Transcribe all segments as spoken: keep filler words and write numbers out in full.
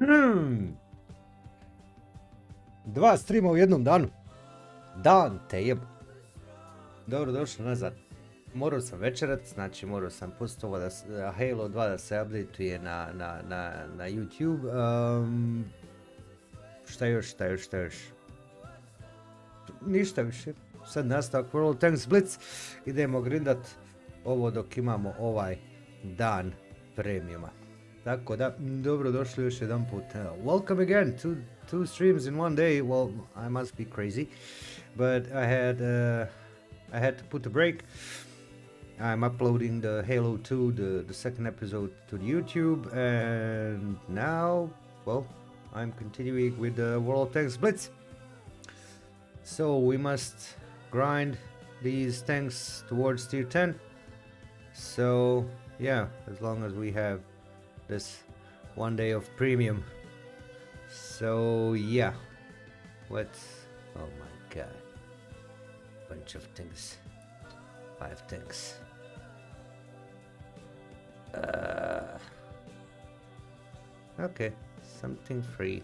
Dva streama u jednom danu. Dan te jeb. Dobro došli nazad. Morao sam večerat, znači morao sam pustiti ovo da s- Halo dva da se updateuje na, na, na, na YouTube. Um, šta još, šta još, šta još? Ništa više. Sad nastavak World Tanks Blitz. Idemo grindat ovo dok imamo ovaj dan premiuma. Tako da, dobro došli još jedan put. Uh, welcome again to two streams in one day. Well, I must be crazy, but I had uh, I had to put a break. I'm uploading the Halo two, the, the second episode to the YouTube, and now, well, I'm continuing with the World Tanks Blitz. So we must grind these tanks towards tier ten. So yeah, as long as we have this one day of premium. So yeah, what's, oh my god, bunch of things, five things. Uh, okay, something free.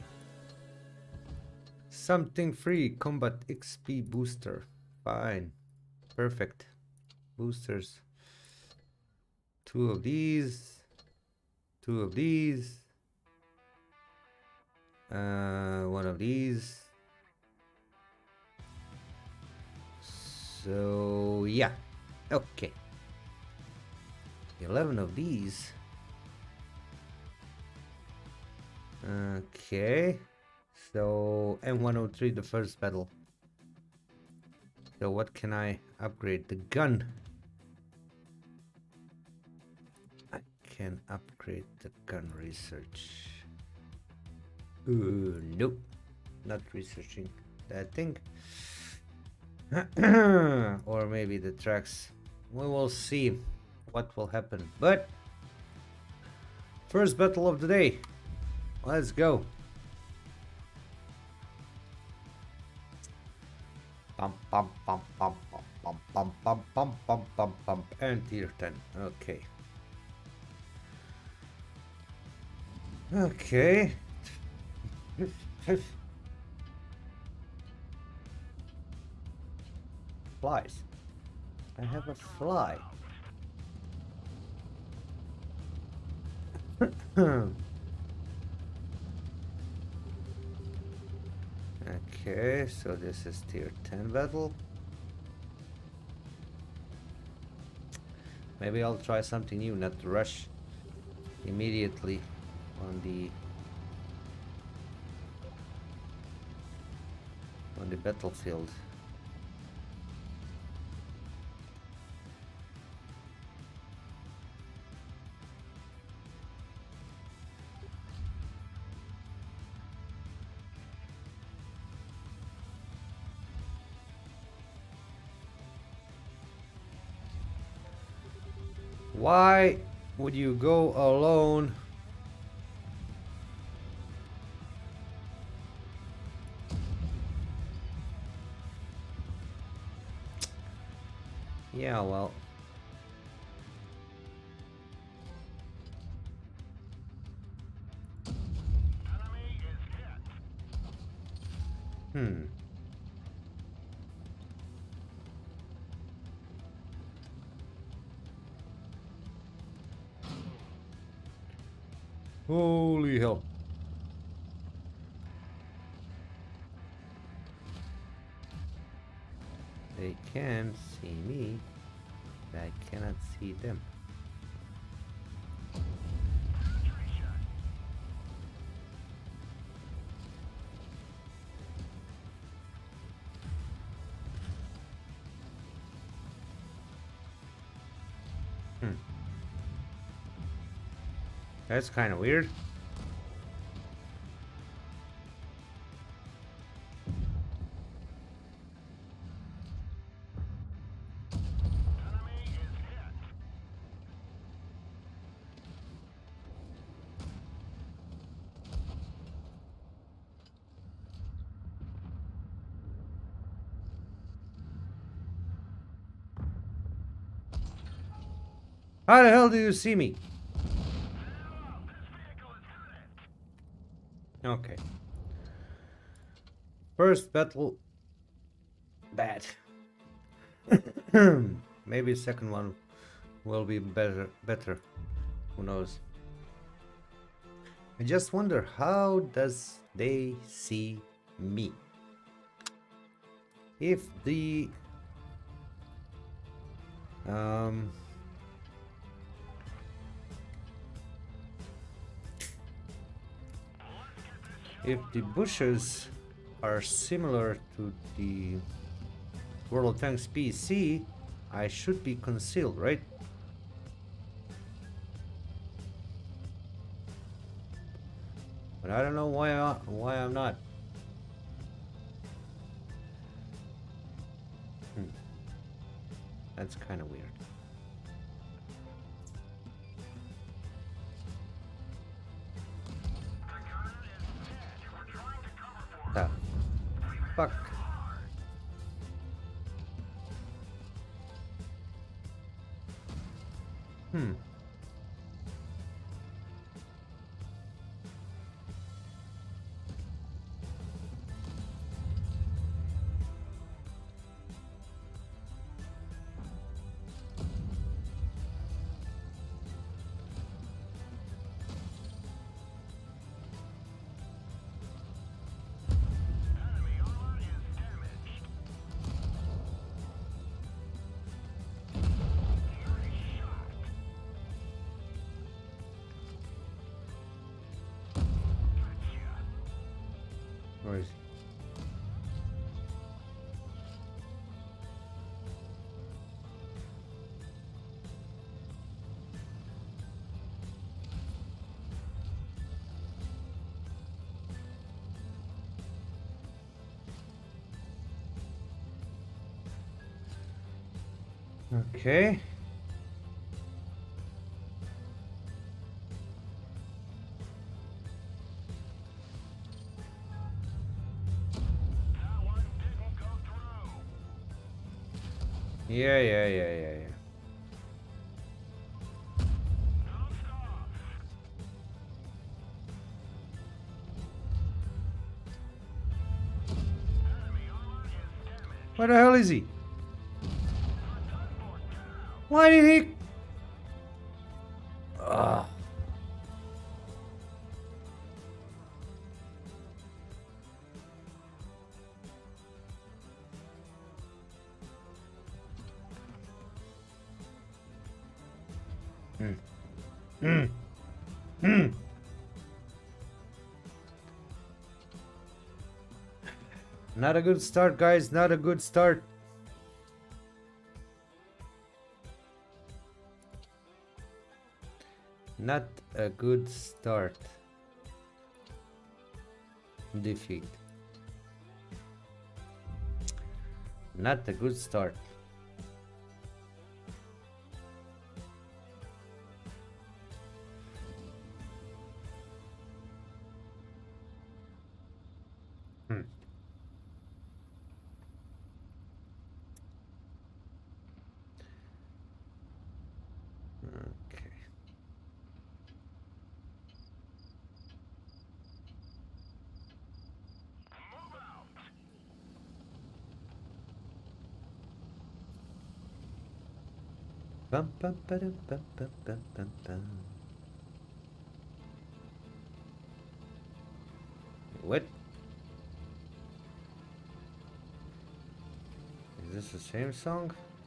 Something free, combat X P booster. Fine, perfect. Boosters. Two of these. Two of these. Uh, one of these. So yeah, okay. eleven of these. Okay. So M one oh three, the first battle. So what can I upgrade? The gun. I can upgrade the gun research. Uh, nope, not researching that thing. Or maybe the tracks. We will see what will happen. But first battle of the day. Let's go. Pump, pump, pump, pump, pump, pump, pump, pump, pump, pump, pump, pump, and tier ten. Okay. Okay. Flies. I have a fly. Okay, so this is tier ten battle. Maybe I'll try something new, not to rush immediately on the on the battlefield. Why would you go alone? Yeah, well. Hmm. Holy hell. They can see me, but I cannot see them. Hmm. That's kind of weird. How the hell do you see me? Okay. First battle. Bad. Maybe second one will be better. Better. Who knows? I just wonder, how does they see me? If the um if the bushes are similar to the World of Tanks P C, I should be concealed, right? But I don't know why I, why I'm not. Hmm. That's kind of weird. Ah. Fuck. Hmm. Where is he? Okay. Yeah, yeah, yeah, yeah, yeah. Where the hell is he? Why did he? Ugh. Hmm. Hmm. Hmm. Not a good start, guys. Not a good start. Not a good start. Defeat. Not a good start. Hmm. Okay. Bum, bum, ba-dum, bum, bum, bum, bum, bum. What? Is this the same song?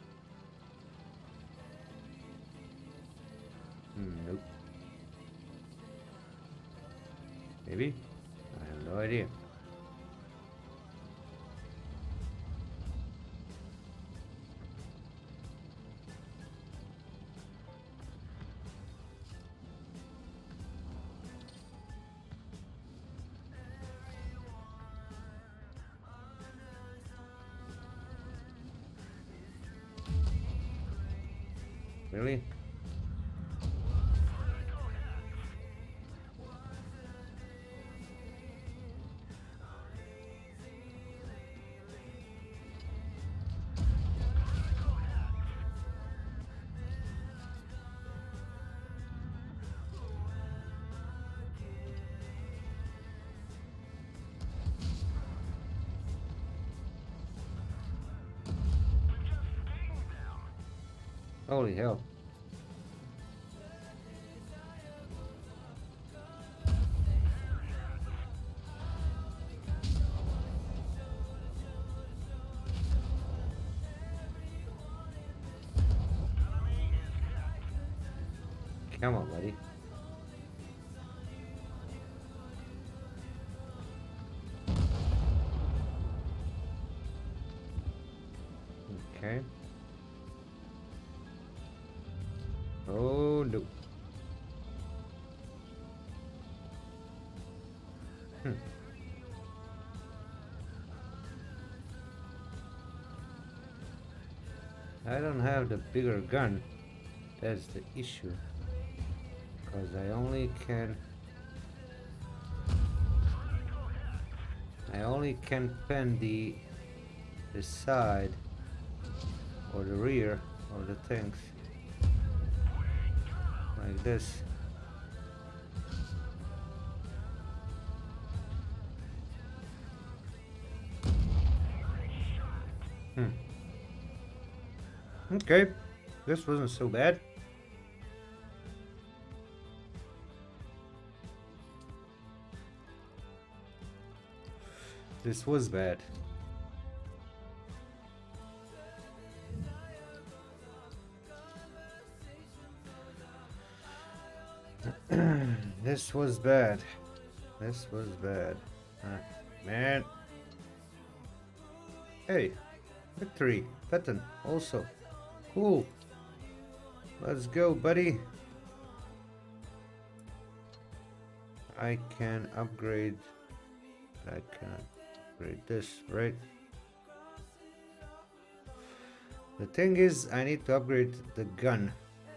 Hmm, nope. Maybe? I have no idea. Really? Holy hell. Come on, buddy. Okay. Oh no. Hmm. I don't have the bigger gun. That's the issue. Because I only can... I only can pen the... the side or the rear of the tanks. Like this. Hmm. Okay, this wasn't so bad. This was bad. This was bad. This was bad. Ah, man. Hey, victory. Patton also. Cool. Let's go, buddy. I can upgrade. I can upgrade this, right? The thing is, I need to upgrade the gun.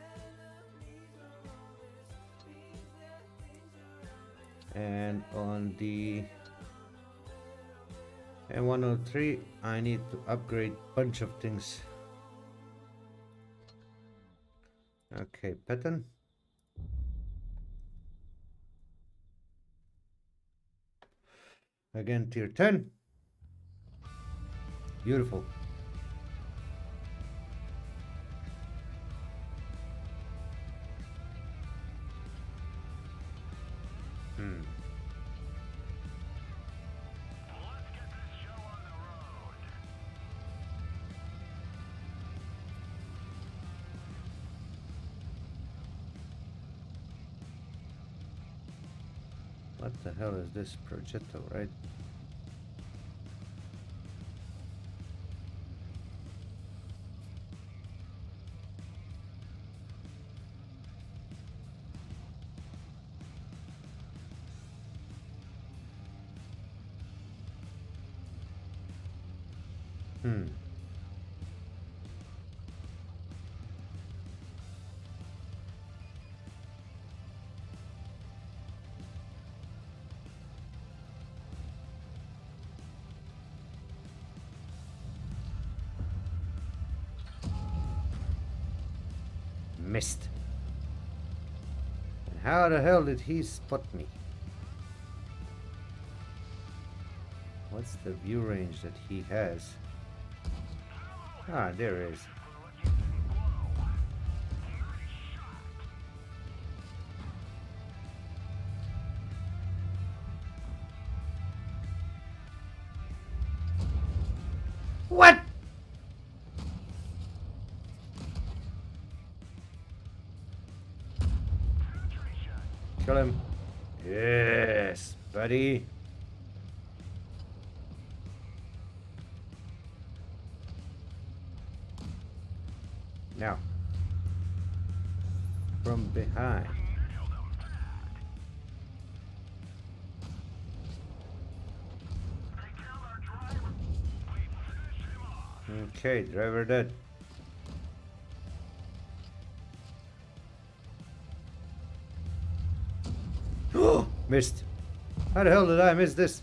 And on the M one oh three, I need to upgrade a bunch of things. Okay, Patton. Again, tier ten. Beautiful. Hmm. What the hell is this Progetto, right? Hmm. Missed. How the hell did he spot me? What's the view range that he has? Ah, there it is. What? Kill him. Yes, buddy. Now, from behind. Okay, driver dead. Oh, missed. How the hell did I miss this?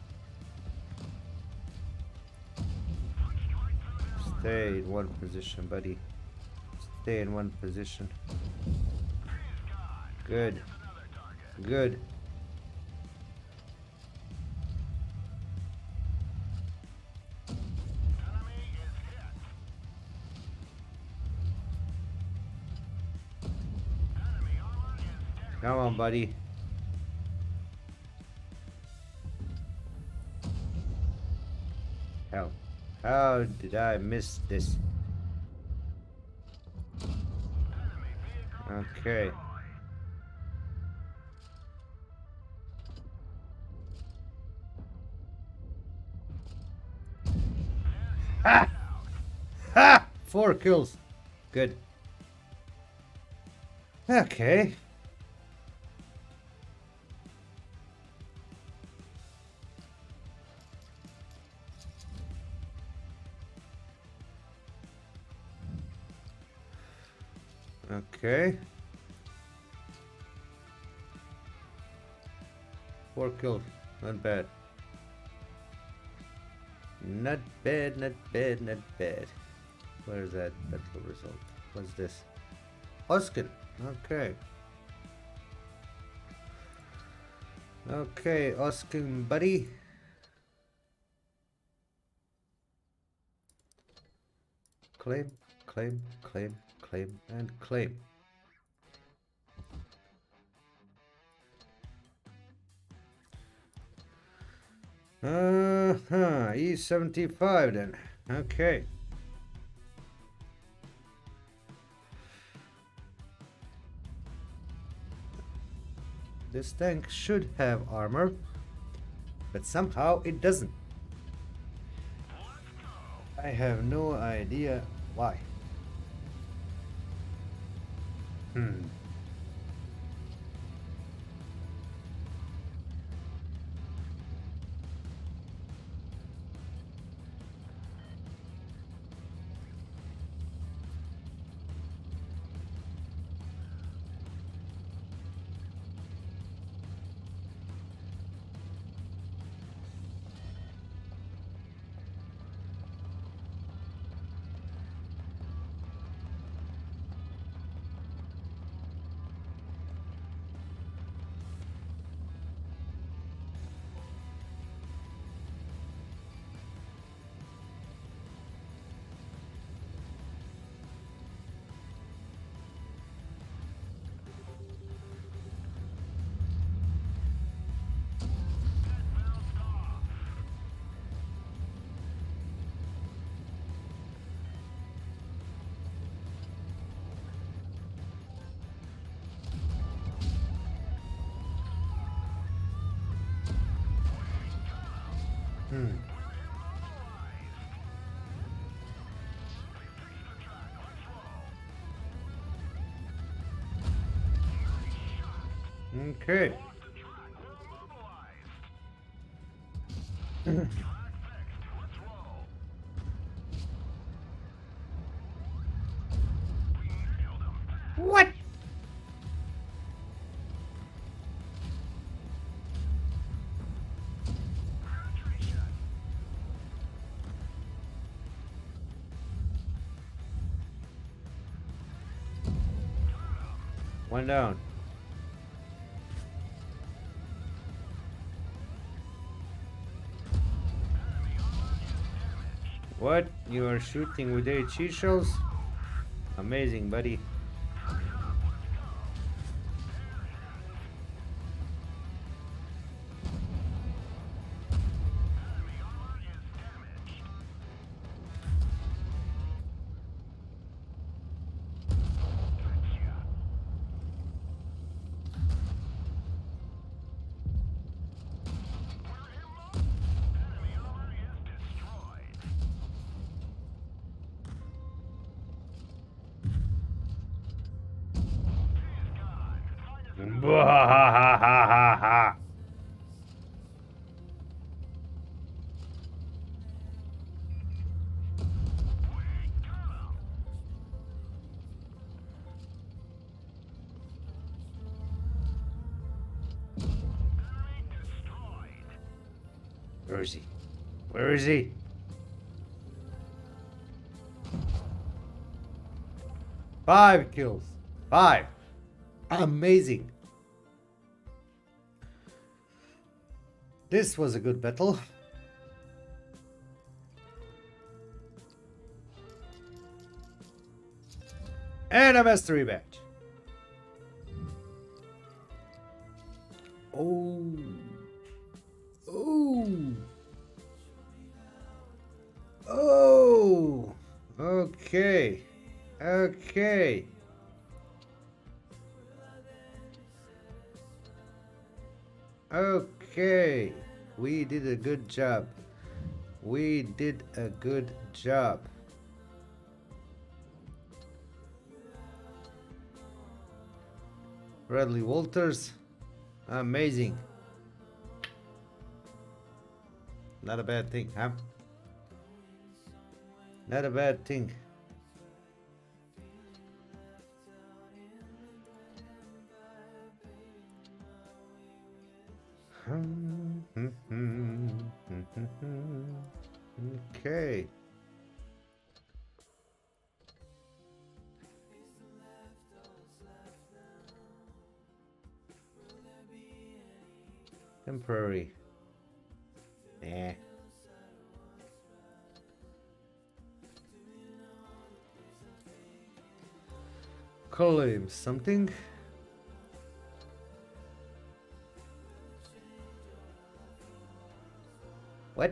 Stay in one position, buddy. Stay in one position. Good. Good. Come on, buddy. Hell, how did I miss this? Okay. Ha! Ha! Four kills. Good. Okay. Okay. Four kills. Not bad. Not bad, not bad, not bad. Where is that battle result? What's this? Oskin. Okay. Okay, Oskin, buddy. Claim, claim, claim, claim, and claim. Uh-huh, E seventy-five then. Okay. This tank should have armor, but somehow it doesn't. I have no idea why. Hmm. Hmm. Okay. What? One down. What? You are shooting with A H shells? Amazing, buddy. Bwahahahaha. Where is he? Where is he? Five kills. Five. Amazing. This was a good battle. And a mastery badge. Oh. Oh. Oh. Okay. Okay. Okay. We did a good job. We did a good job. Bradley Walters. Amazing. Not a bad thing, huh? Not a bad thing. Okay. Temporary. Nah. Call him something. What?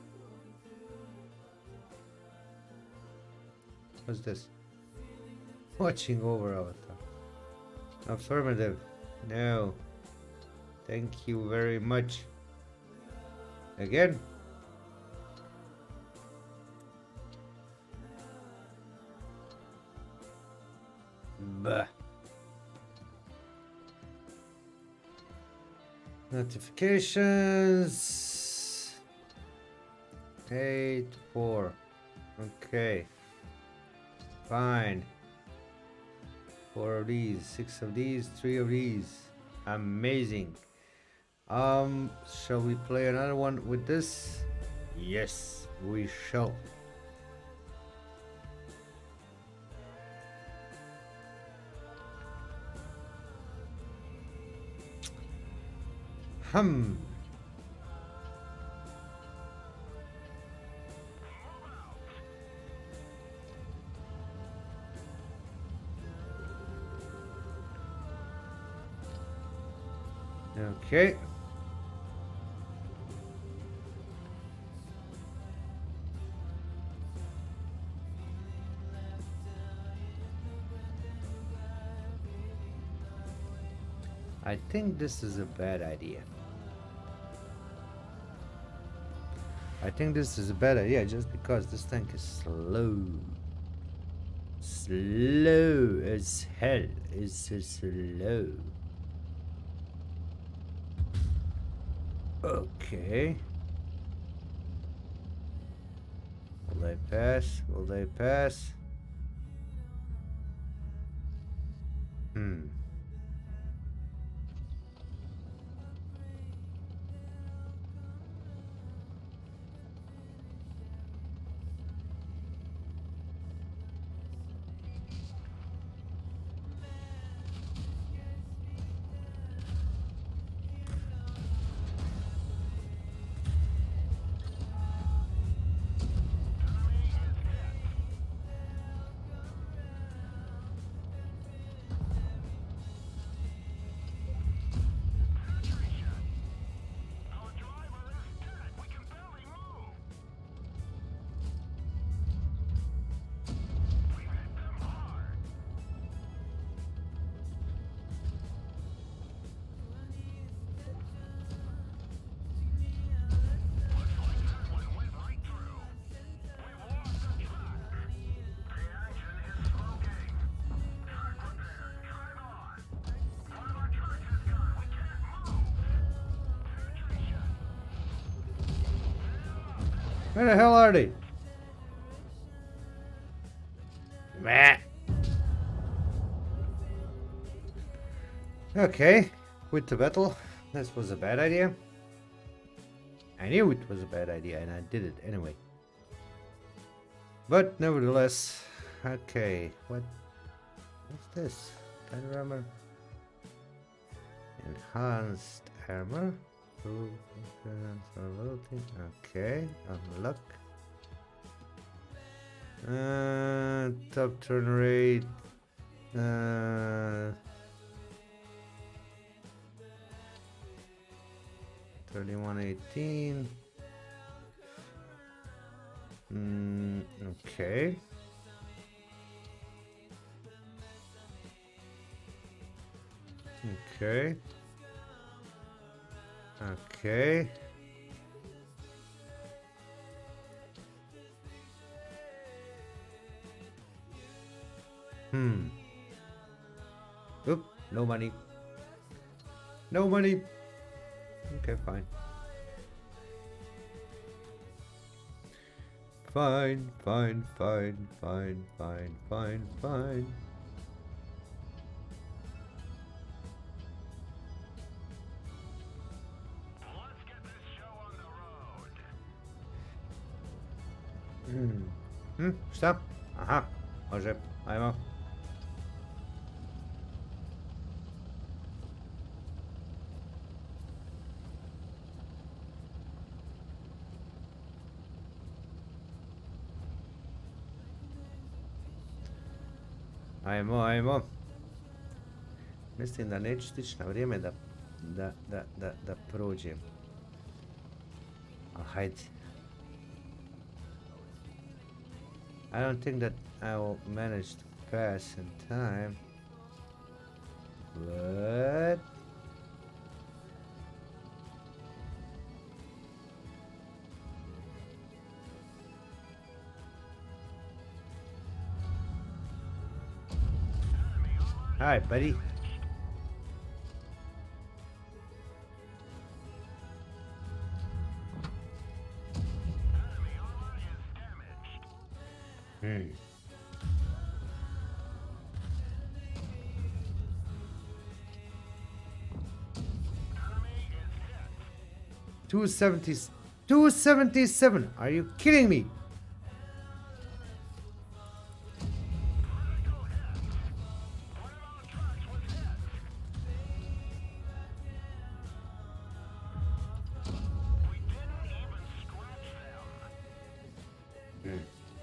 What's this? Watching over Avatar. Affirmative. No. Thank you very much. Again? Bah. Notifications. Eight, four. Okay. Fine. Four of these, six of these, three of these. Amazing. Um, shall we play another one with this? Yes, we shall. Hmm. Okay. I think this is a bad idea. I think this is a bad idea just because this tank is slow. Slow as hell. It's so slow. Okay. Will they pass? Will they pass? Hmm. Where the hell are they? Meh. Okay, quit the battle. This was a bad idea. I knew it was a bad idea and I did it anyway. But nevertheless, okay, what what's this? Kind armor. Enhanced armor. Okay, unlock. Uh, top turn rate. Uh, thirty-one eighteen. Mm, okay. Okay. Okay. Hmm. Oop, no money. No money. Okay, fine. Fine, fine, fine, fine, fine, fine, fine. Let's get this show on the road. Hmm. Hmm, stop. Aha. Może, ajmo. Ajmo, ajmo. Mislim da neću stići na vrijeme da, da, da, da, da prođem. A hajde. I don't think that I will manage to pass in time. But... Hi, buddy. Hmm. two seventy, two seventy-seven. Are you kidding me? Hmm.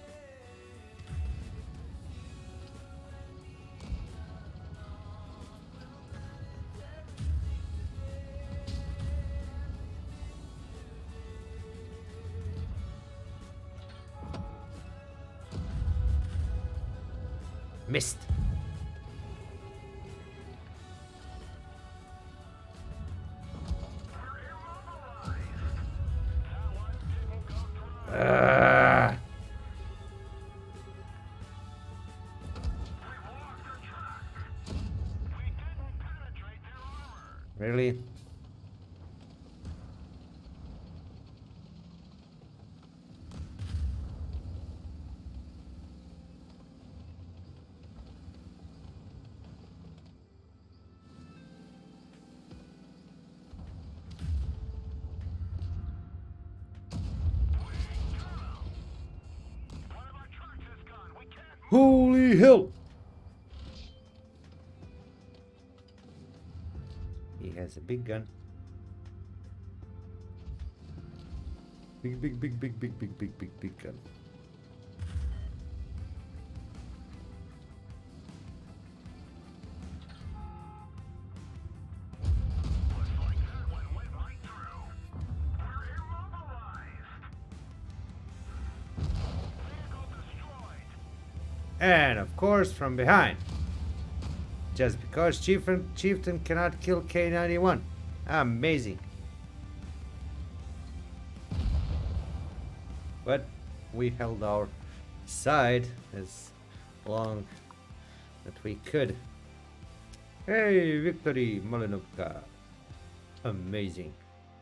Missed. Uh. Really? Holy hell! He has a big gun. Big, big, big, big, big, big, big, big, big gun. And of course from behind. Just because Chieftain, Chieftain cannot kill K ninety-one. Amazing. But we held our side as long that we could. Hey, victory, Malinovka. Amazing.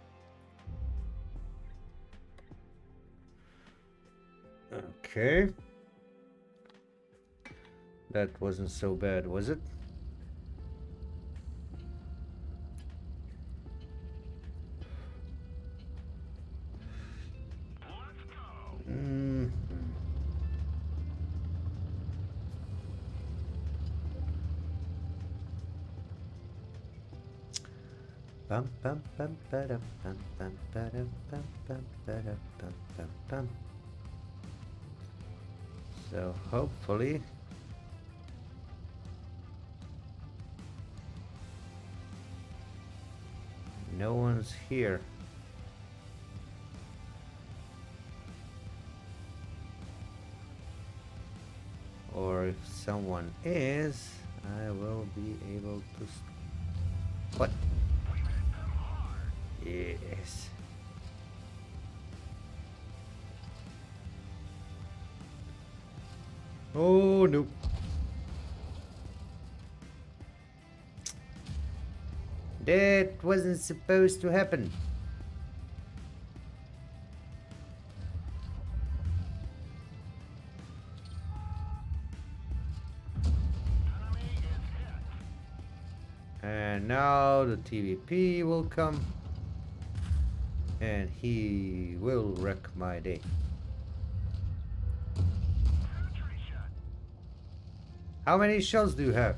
Okay. That wasn't so bad, was it? Mm. Bum bum bum ba-dum, bum bum ba-dum, bum bum ba-dum, bum bum bum. So hopefully no one's here. or if someone is, I will be able to. St what? Yes. Oh no. That wasn't supposed to happen. And now the T V P will come and he will wreck my day. How many shells do you have?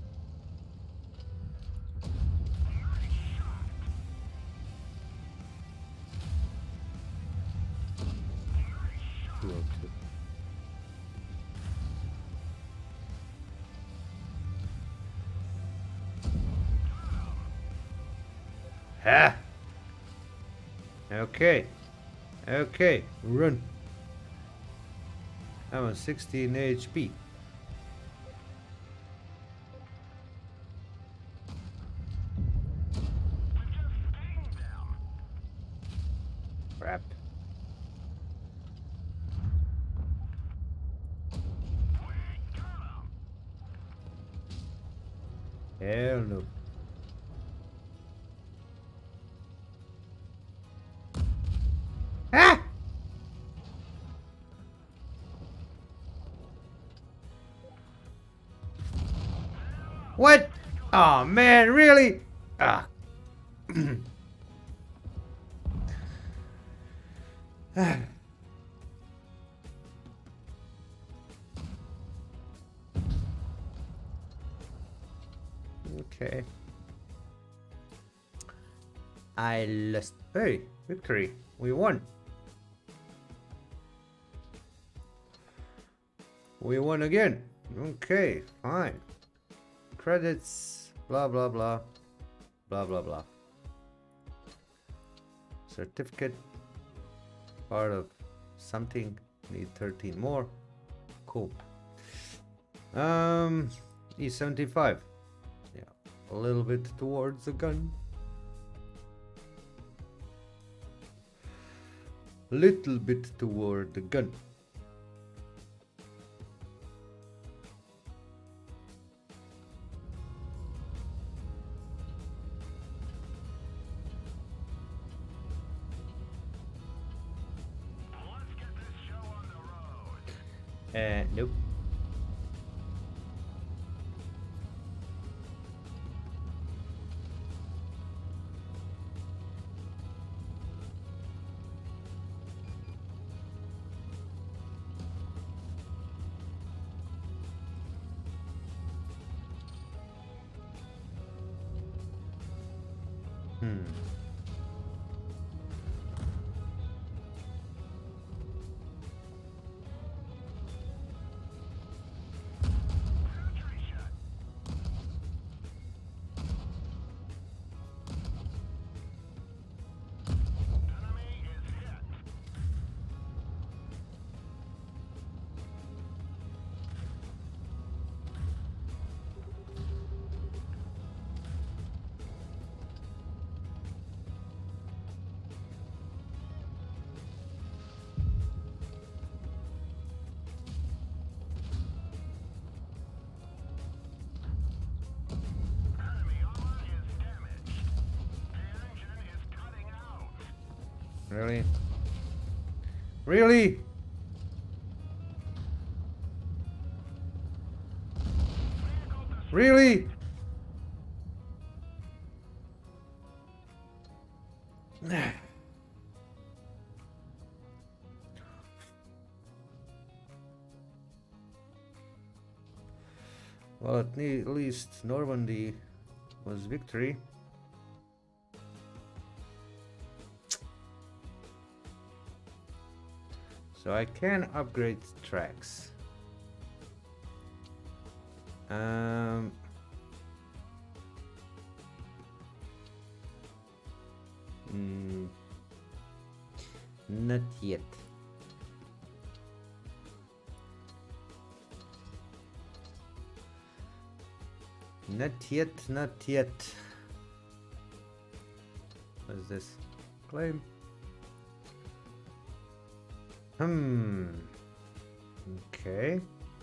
Two oh two. Ha! Okay. Okay, run. I'm on sixteen H P. Crap. Hell no. Ah! What? Oh man, really? Ah. Okay. I lost. Hey, victory. We won. We won again. Okay, fine. Credits, blah, blah, blah. Blah, blah, blah. Certificate. Part of something. Need thirteen more. Cool. Um, E seventy-five. Yeah, a little bit towards the gun. Little bit toward the gun. Let's get this show on the road. Uh, nope. Hmm. Really? Really? Really? Well, at ne- least Normandy was victory. So I can upgrade tracks. Um, mm, not yet. Not yet, not yet. What is this? Claim. Hmm. Okay.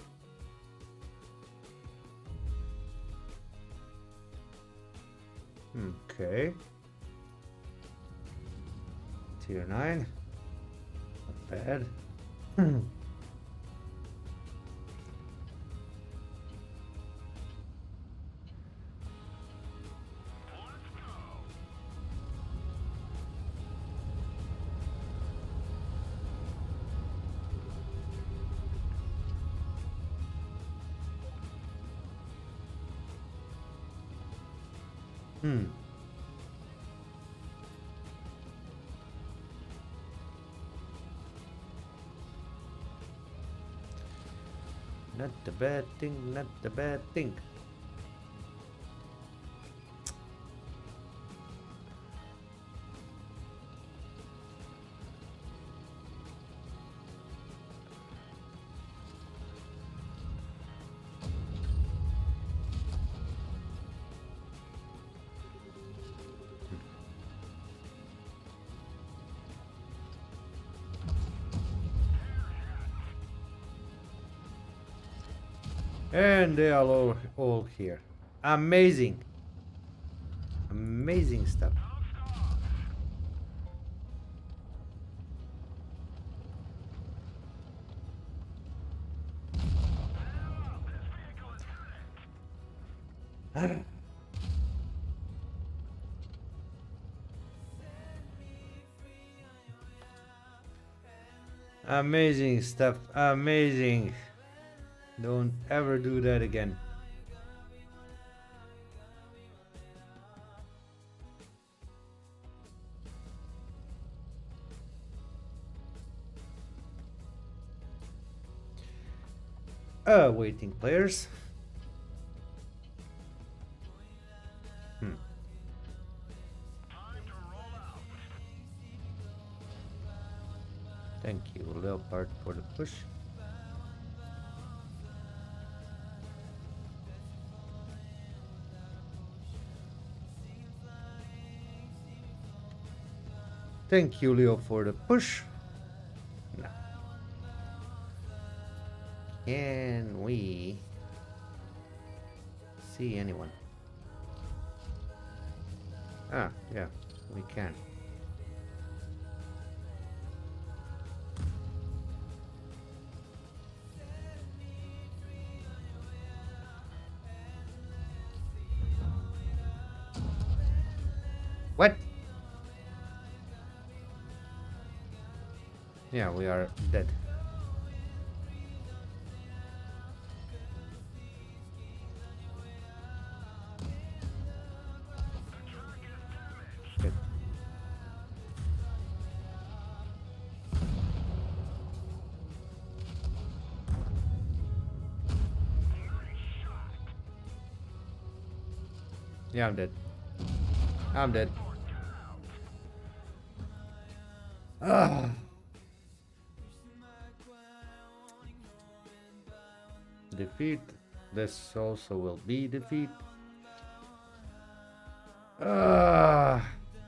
Okay. Tier nine. Not bad. Hmm. Hmm. Not the bad thing, not the bad thing. And they are all, all here. Amazing. Amazing stuff. Amazing stuff. Amazing. Don't ever do that again. Uh, waiting players. Hmm. Thank you, Leopard, for the push. Thank you, Leo, for the push. No. Can we see anyone? Ah, yeah, we can. What? Yeah, we are dead. Good. Yeah, I'm dead. I'm dead. Ah. Defeat. This also will be defeat. Ah.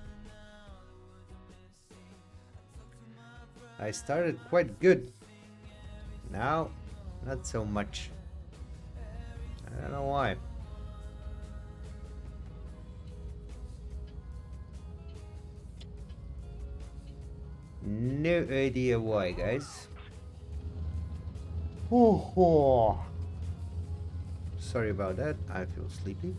I started quite good. Now, not so much. I don't know why. No idea why, guys. Oh, oh. Sorry about that. I feel sleepy.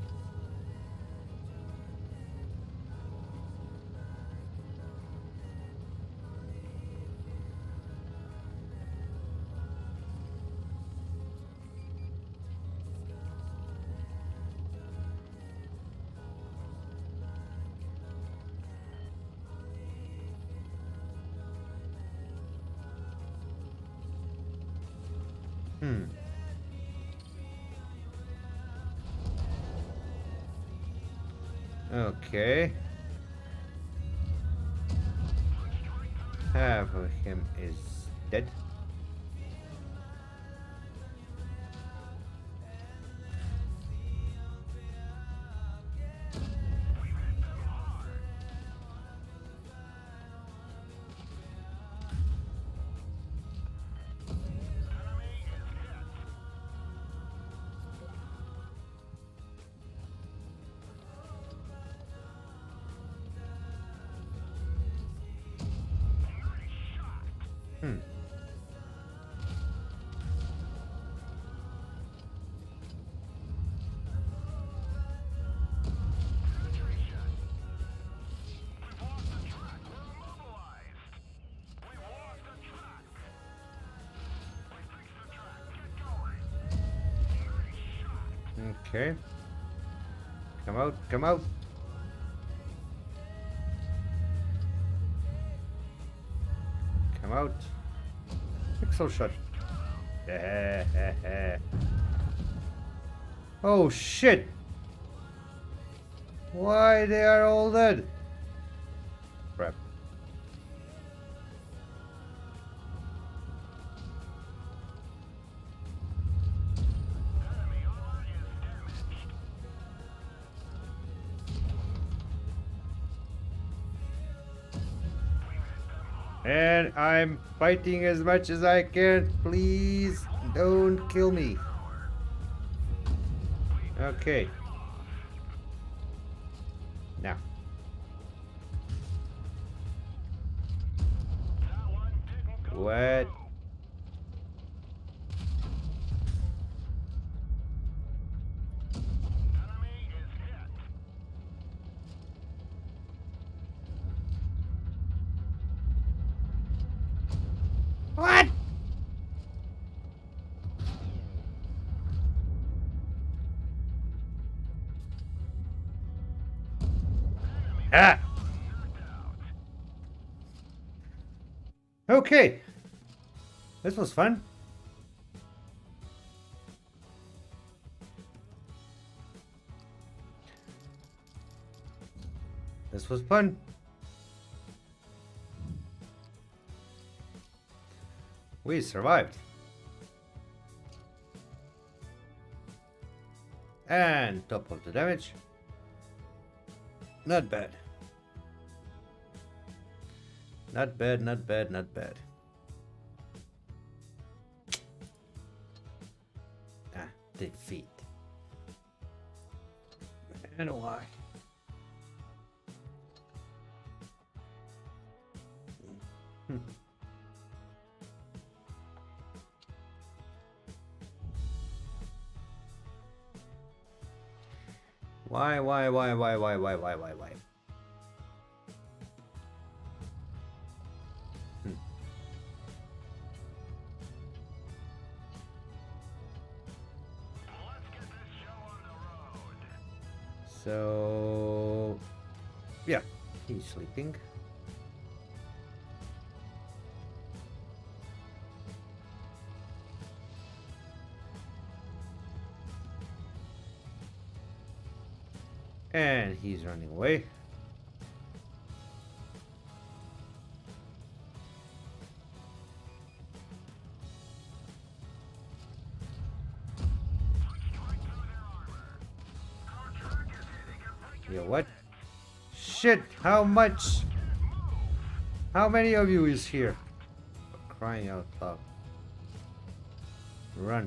Hmm. Okay. Half of him is dead. Okay. Come out, come out. Come out. Pixel shot. Oh shit! Why they are all dead? Crap. And I'm fighting as much as I can. Please don't kill me. Okay. Now. What? What? Ah. Okay. This was fun. This was fun. We survived. And top of the damage. Not bad. Not bad, not bad, not bad. Ah, defeat. And why? Hmm. Why, why, why, why, why, why, why, why, why? Hmm. Let's get this show on the road. So, yeah, he's sleeping. And he's running away. Yeah, what? Shit, how much? How many of you is here? For crying out loud. Run.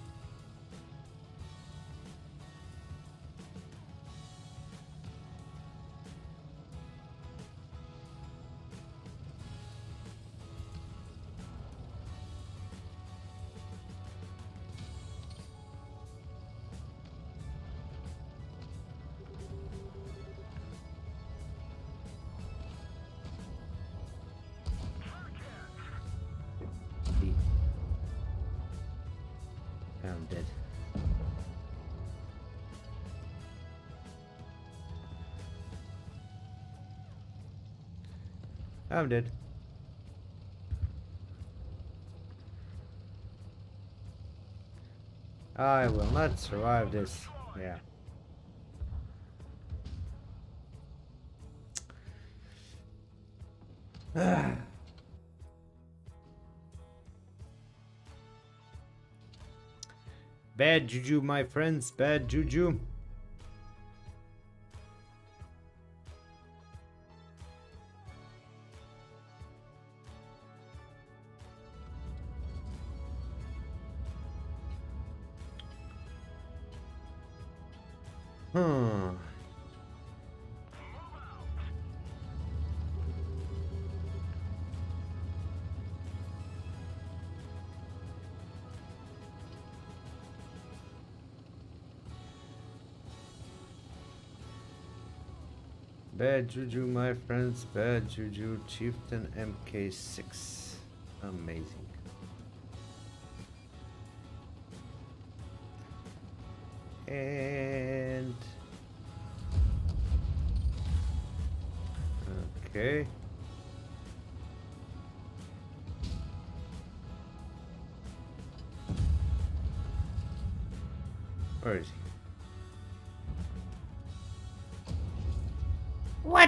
I'm dead. I'm dead. I will not survive this. Yeah. Bad juju, my friends. Bad juju. Hmm. Bad juju, my friends. Bad juju. Chieftain M K six. Amazing. And okay. Where is he? What?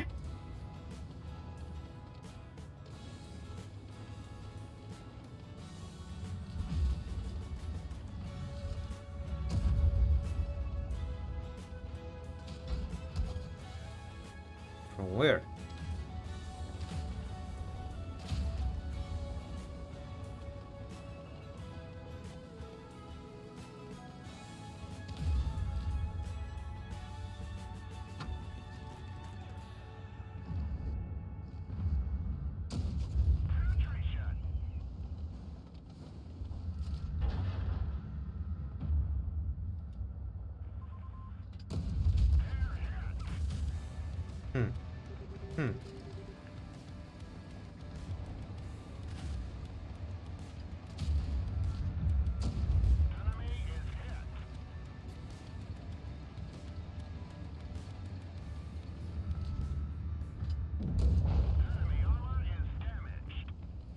From where? Penetration. Hmm. Hmm. Enemy is hit. Enemy armor is damaged.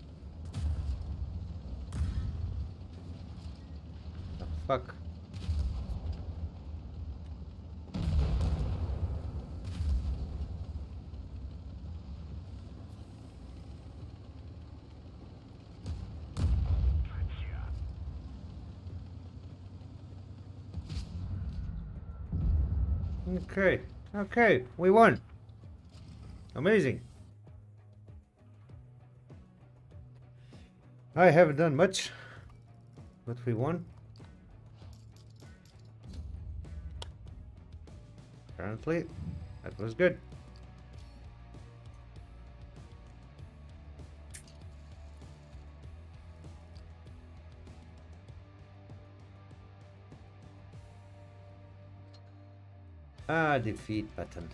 The fuck? Gotcha. Okay. Okay. We won. Amazing. I haven't done much, but we won. Apparently, that was good. Ah, defeat button.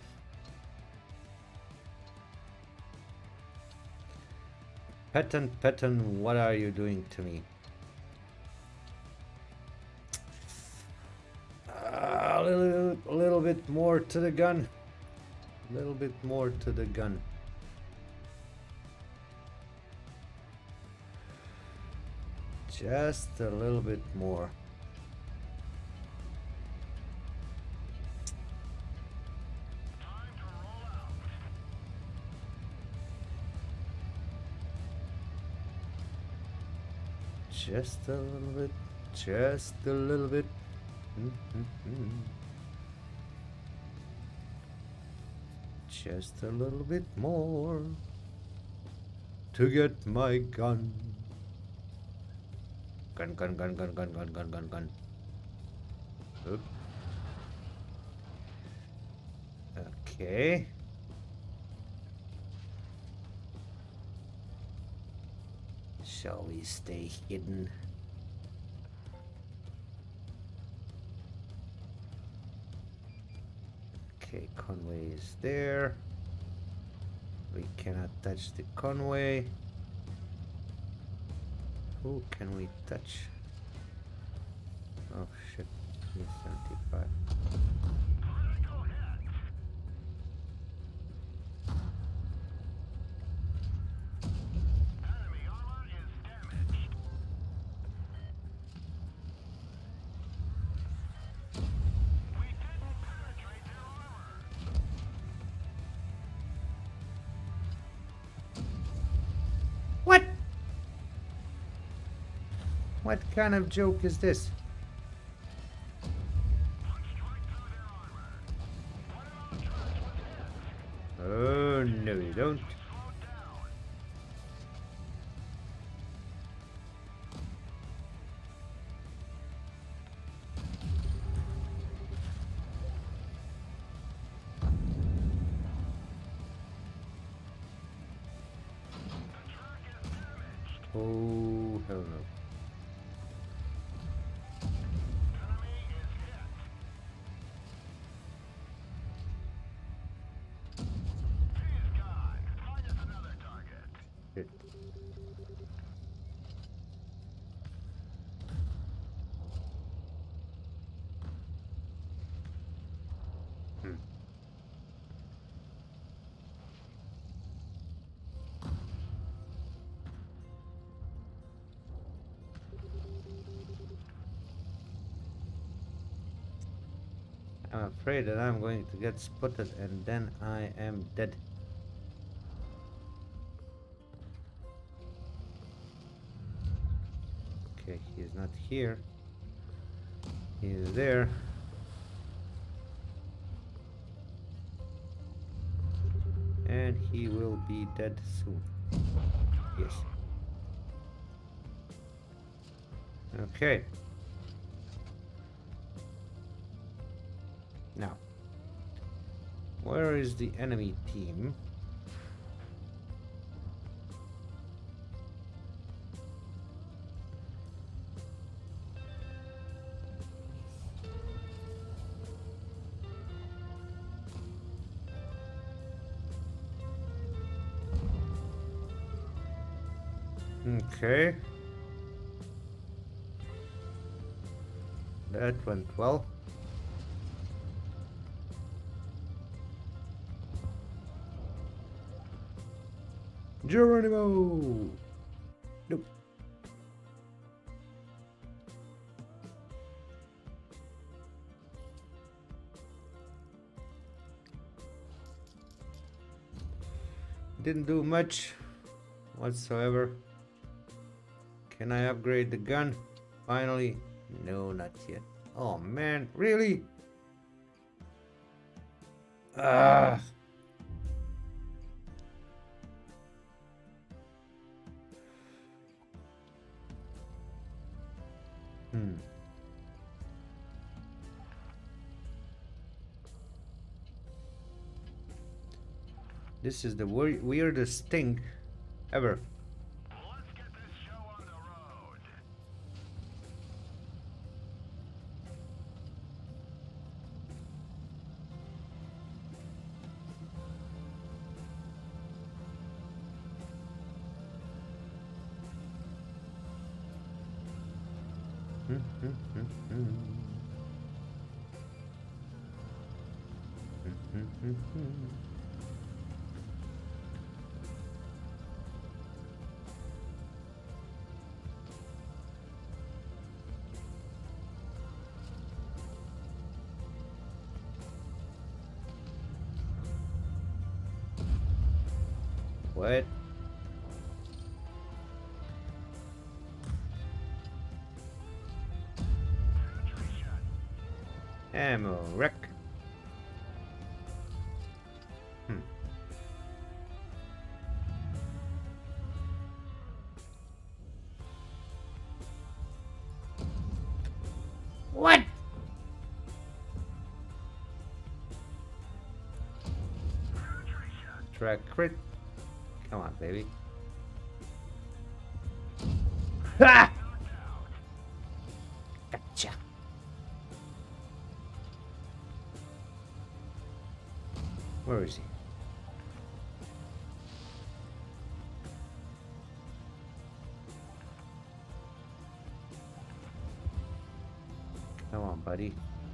Patton, Patton, what are you doing to me? Ah, a little, a little bit more to the gun. A little bit more to the gun. Just a little bit more. Time to roll out. Just a little bit. Just a little bit. Mm-hmm. Just a little bit more to get my gun. Gun, gun, gun, gun, gun, gun, gun, gun, gun. Oop. Okay. Shall we stay hidden? Okay, Conway is there. We cannot touch the Conway. Who can we touch? Oh shit, he's seventy-five. Critical hit. Enemy armor is damaged. We didn't penetrate their armor. What? What kind of joke is this? Punched right through their armor. Put him on track with his. Oh no, you don't. Slowed down. The track is damaged. Oh hell no. Enemy is hit. He's gone. Find us another target. Shit. Hmm. I'm afraid that I'm going to get spotted and then I am dead. Okay, he's not here. He's there. And he will be dead soon. Yes. Okay. Now, where is the enemy team? Okay. That went well. Geronimo! Nope. Didn't do much whatsoever. Can I upgrade the gun? Finally? No, not yet. Oh man, really? Ah. Hmm. This is the wor weirdest thing ever. Let's get this show on the road. Hmm, hmm, hmm, hmm. Hmm, hmm, hmm, hmm. What? Ammo wreck. Hmm. What? Track crit. Come on, baby. Ha! Gotcha. Where is he? Come on, buddy.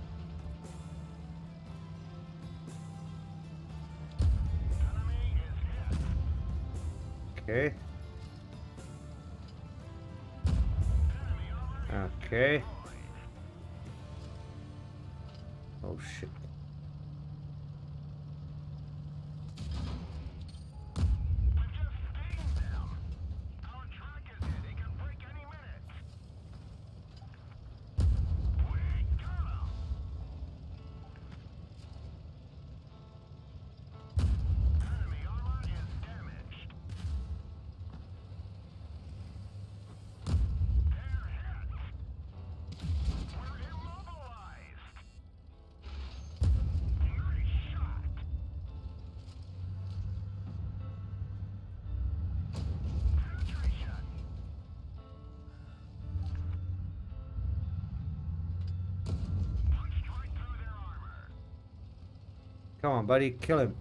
Okay. Okay. Oh shit. Come on, buddy, kill him.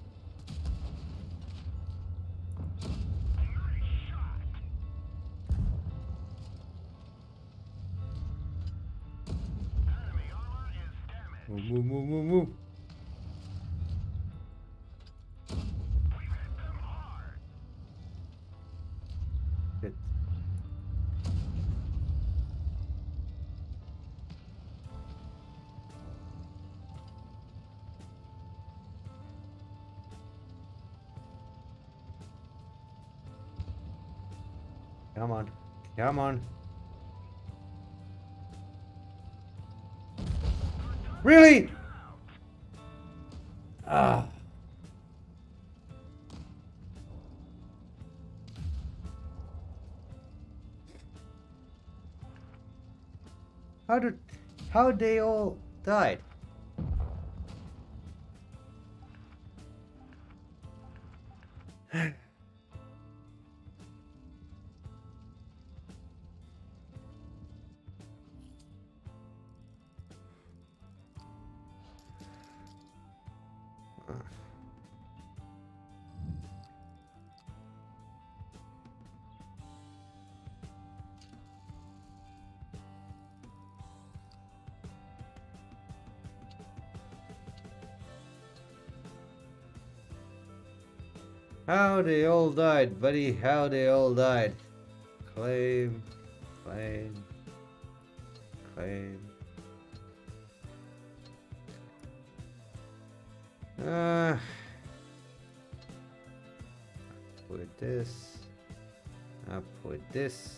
Move, move, move, move, move. Come on. Come on. Really? Ah. How did how they all died? How they all died, buddy. How they all died. Claim, claim, claim. Uh, put this. I'll put this.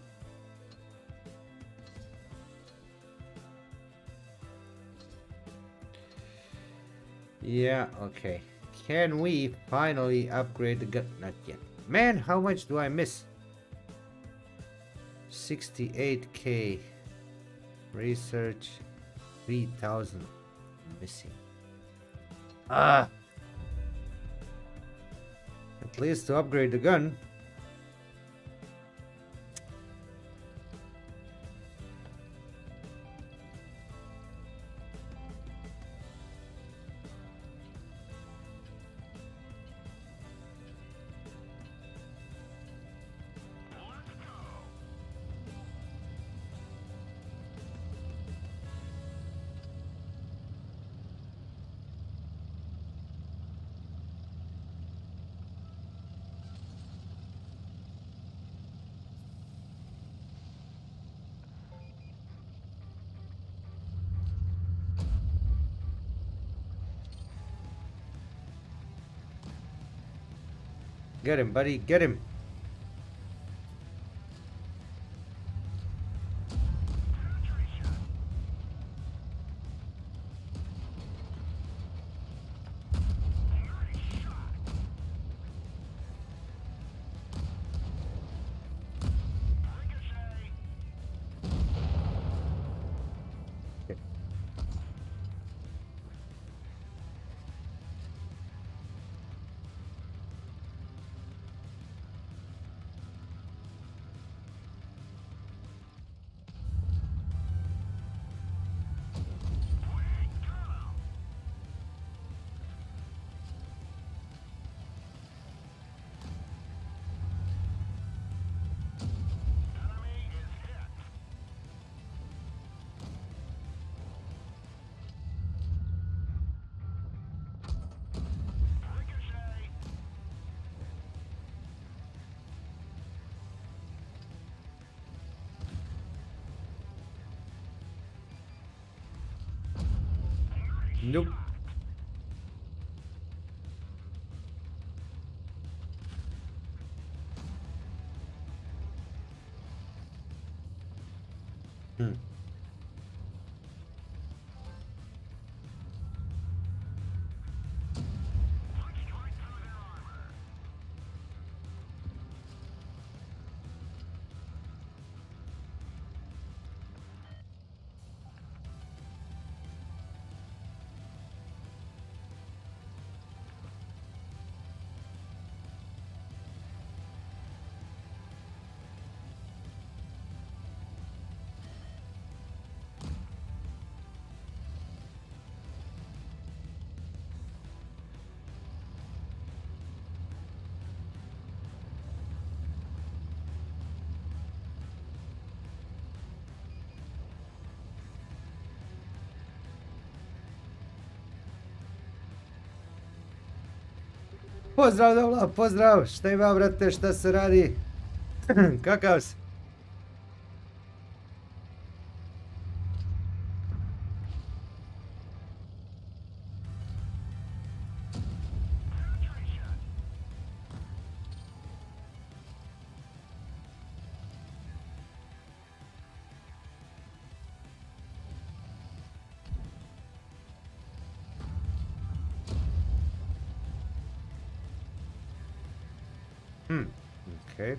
Yeah, okay. Can we finally upgrade the gun? Not yet. Man, how much do I miss? sixty-eight K. Research. three thousand. Missing. Ah! At least to upgrade the gun. Get him, buddy. Get him. Nope. Hmm. Pozdrav, Davla, pozdrav, šta ima, brate, šta se radi? Kakav si? Hmm. Okay.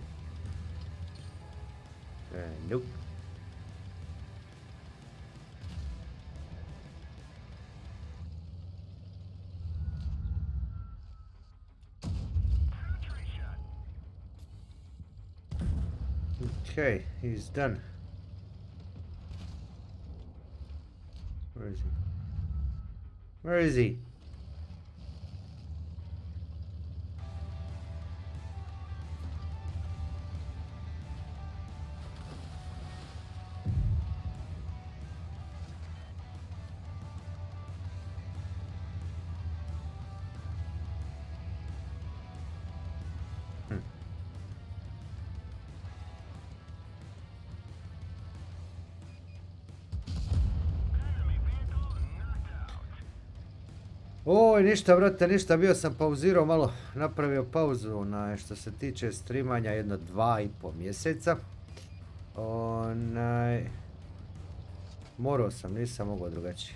Uh, nope. Okay, he's done. Where is he? Where is he? Hmm. Oj, ništa, brate, ništa, bio sam pauzirao malo, napravio pauzu na što se tiče streamanja jedno dva i pol mjeseca. Onaj... Morao sam, nisam mogao drugačije.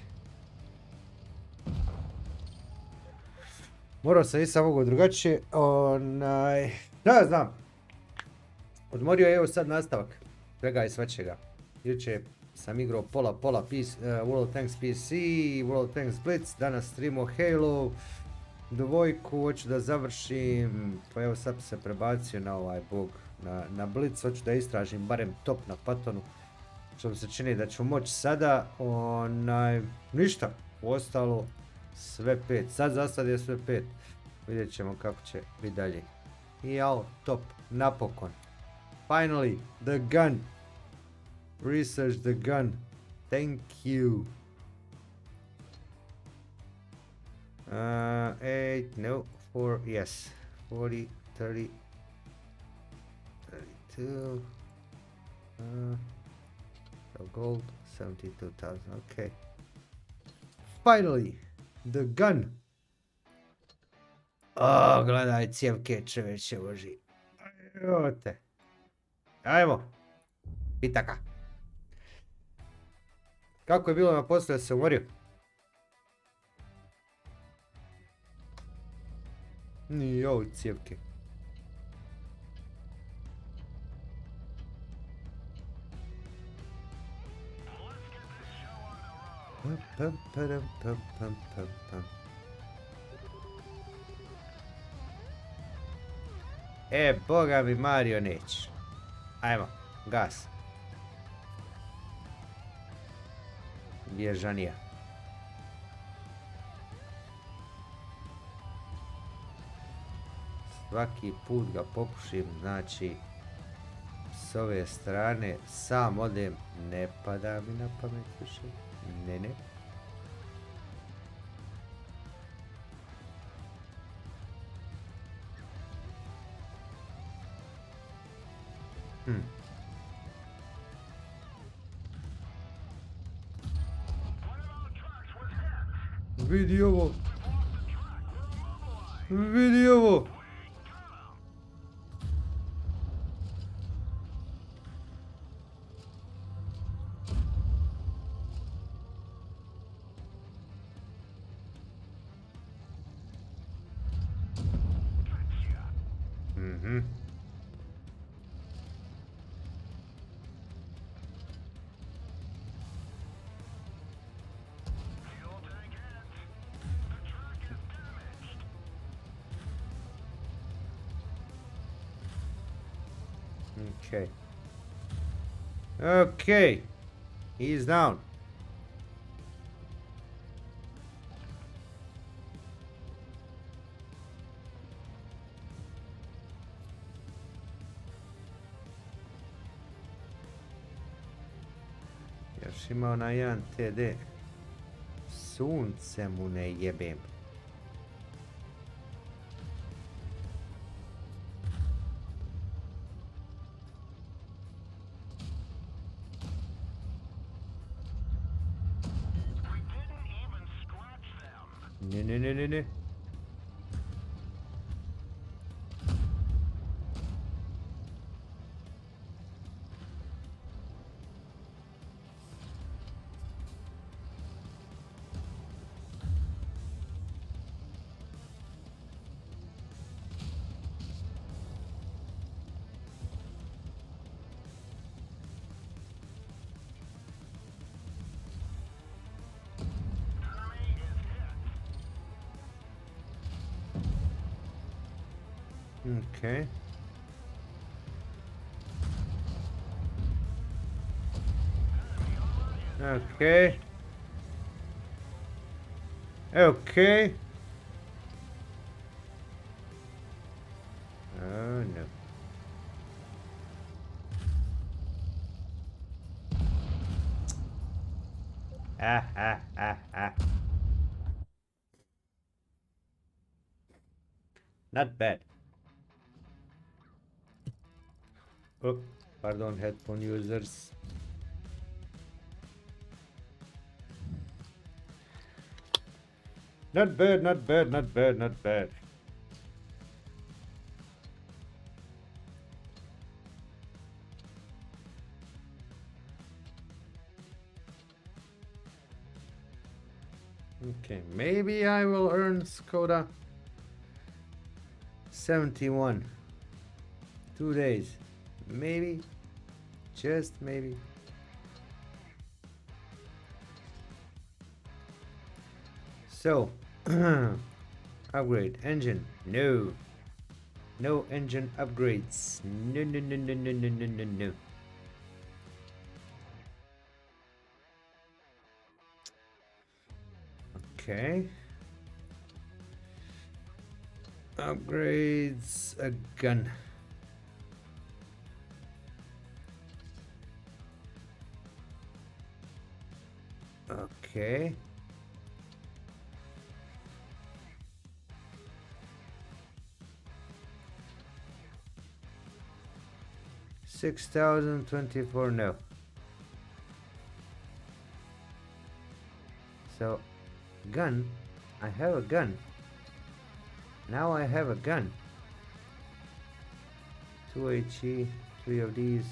Morao sam, nisam mogao drugačije, onaj... Da, znam. Odmorio je, evo sad nastavak svega i svačega. Jučer sam igrao pola pola P C, uh, World Tanks P C, World Tanks Blitz, danas streamo Halo, dvojku, hoću da završim, pa evo sad se prebacio na ovaj bog, na, na Blitz, hoću da istražim barem top na Patonu, što mi se čini da ću moći sada, onaj, ništa, ostalo sve pet, sad za sad je sve pet, vidjet ćemo kako će biti dalje. I jao, top, napokon, finally, the gun. Research the gun. Thank you. Uh, eight, no, four, yes. forty, thirty, thirty-two. Uh, so gold, seventy-two thousand. Okay. Finally, the gun. Oh, gledaj cijevke, čoveče boži. Evo te. Ajmo. Pitaka. Kako je bilo na poslu, da se umorio? Nije ovo cijevke. Pam, pam, param, pam, pam, pam, pam. E, boga mi Mario neće. Ajmo, gas. Bježanija. Svaki put ga pokušim, znači s ove strane sam odem, ne pada mi na pamet više, ne ne. Hmm. Vidi ovo. Vidi ovo. Mhm. Okay. Okay. He's down. Još ima onaj jedan T D. Sunce mu ne jebem. Ne, ne, ne, ne, ne. Okay. Okay. Okay. Oh no. Ah ah ah ah. Not bad. Oh, pardon, headphone users. Not bad, not bad, not bad, not bad. Okay, maybe I will earn Skoda seventy-one. Two days. Maybe. Just maybe. So, upgrade engine. No. No engine upgrades. No, no, no, no, no, no, no, no, no. Okay. Upgrades a gun. Okay. Six thousand twenty-four, no. So, gun. I have a gun. Now I have a gun. Two H E, three of these.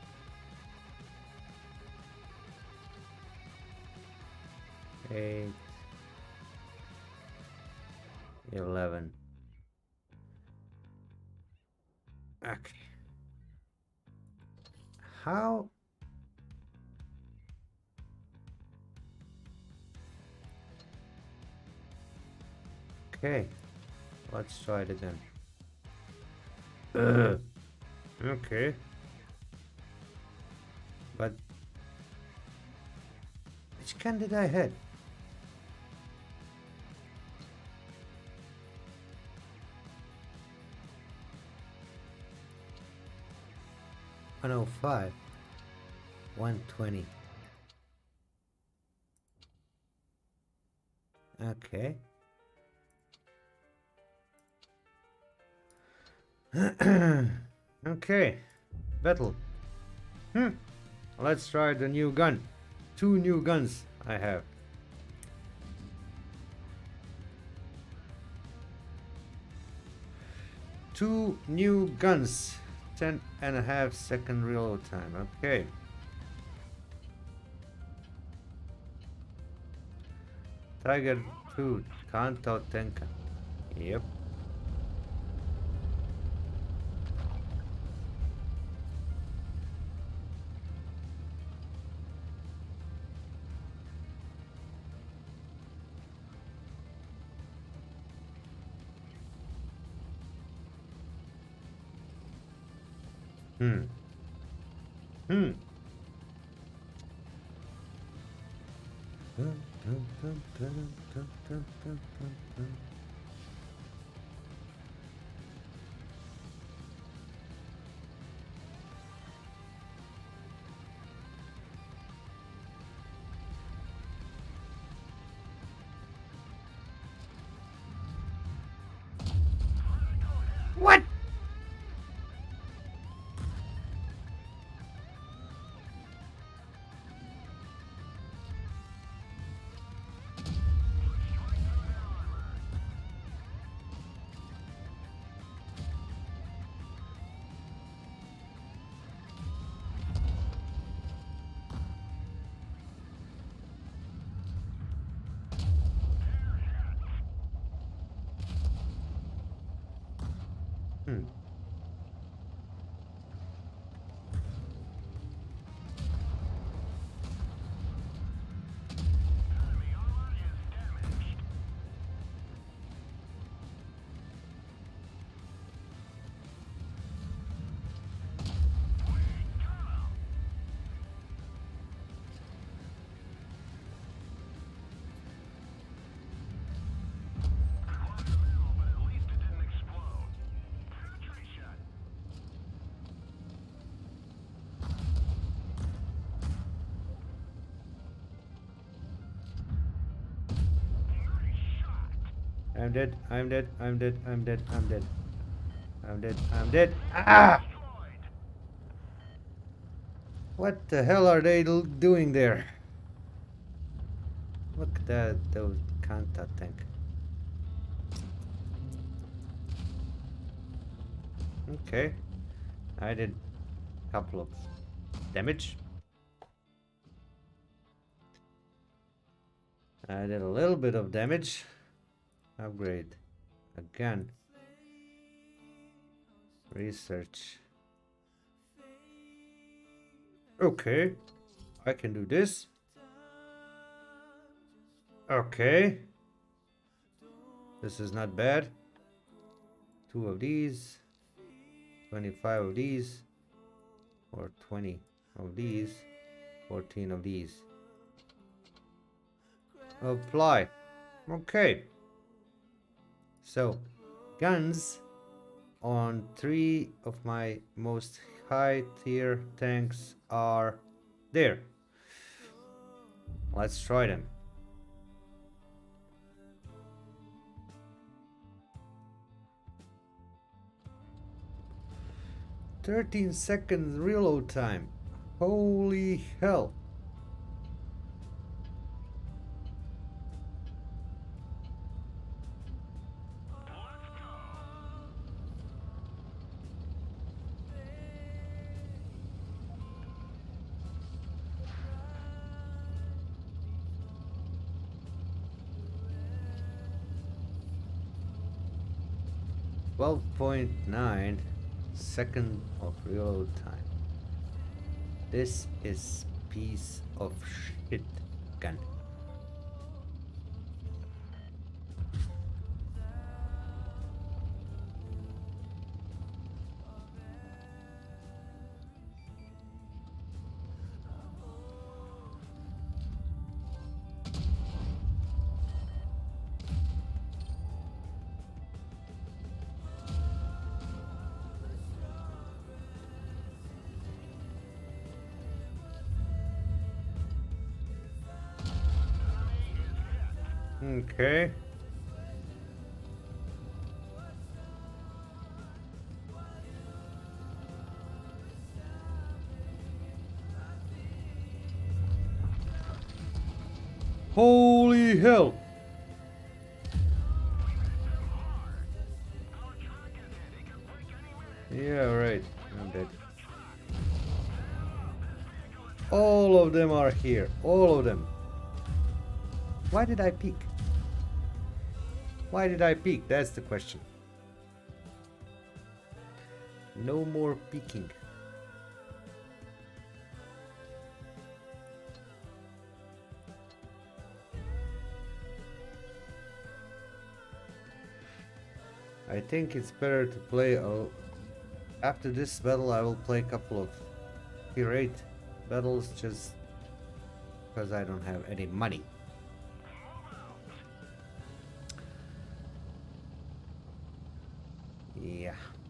Eight. Eleven. Okay. How? Okay. Let's try it again. Ugh. Okay. But which gun did I hit? one oh five. one twenty. Okay. Okay. Battle. Hmm. Let's try the new gun. Two new guns I have. Two new guns. Ten and a half second reload time. Okay. Tiger two. Can't out tank. Yep. Hmm. Hmm. Dun, dun, dun, dun, dun, dun, dun, dun, dun. What? Hmm. I'm dead. I'm dead. I'm dead. I'm dead. I'm dead. I'm dead. I'm dead. Ah! What the hell are they l- doing there? Look at that, those Kanta tank. Okay. I did a couple of damage. I did a little bit of damage. Upgrade. Again. Research. Okay. I can do this. Okay. This is not bad. Two of these. twenty-five of these. Or twenty of these. fourteen of these. Apply. Okay. So, guns on three of my most high tier tanks are there. Let's try them. thirteen seconds reload time. Holy hell. twelve point nine second of reload time. This is piece of shit gun. Okay. Holy hell. Yeah, right. I'm dead. All of them are here. All of them. Why did I peek? Why did I peek? That's the question. No more peeking. I think it's better to play a... After this battle I will play a couple of tier eight battles just because I don't have any money. Yeah.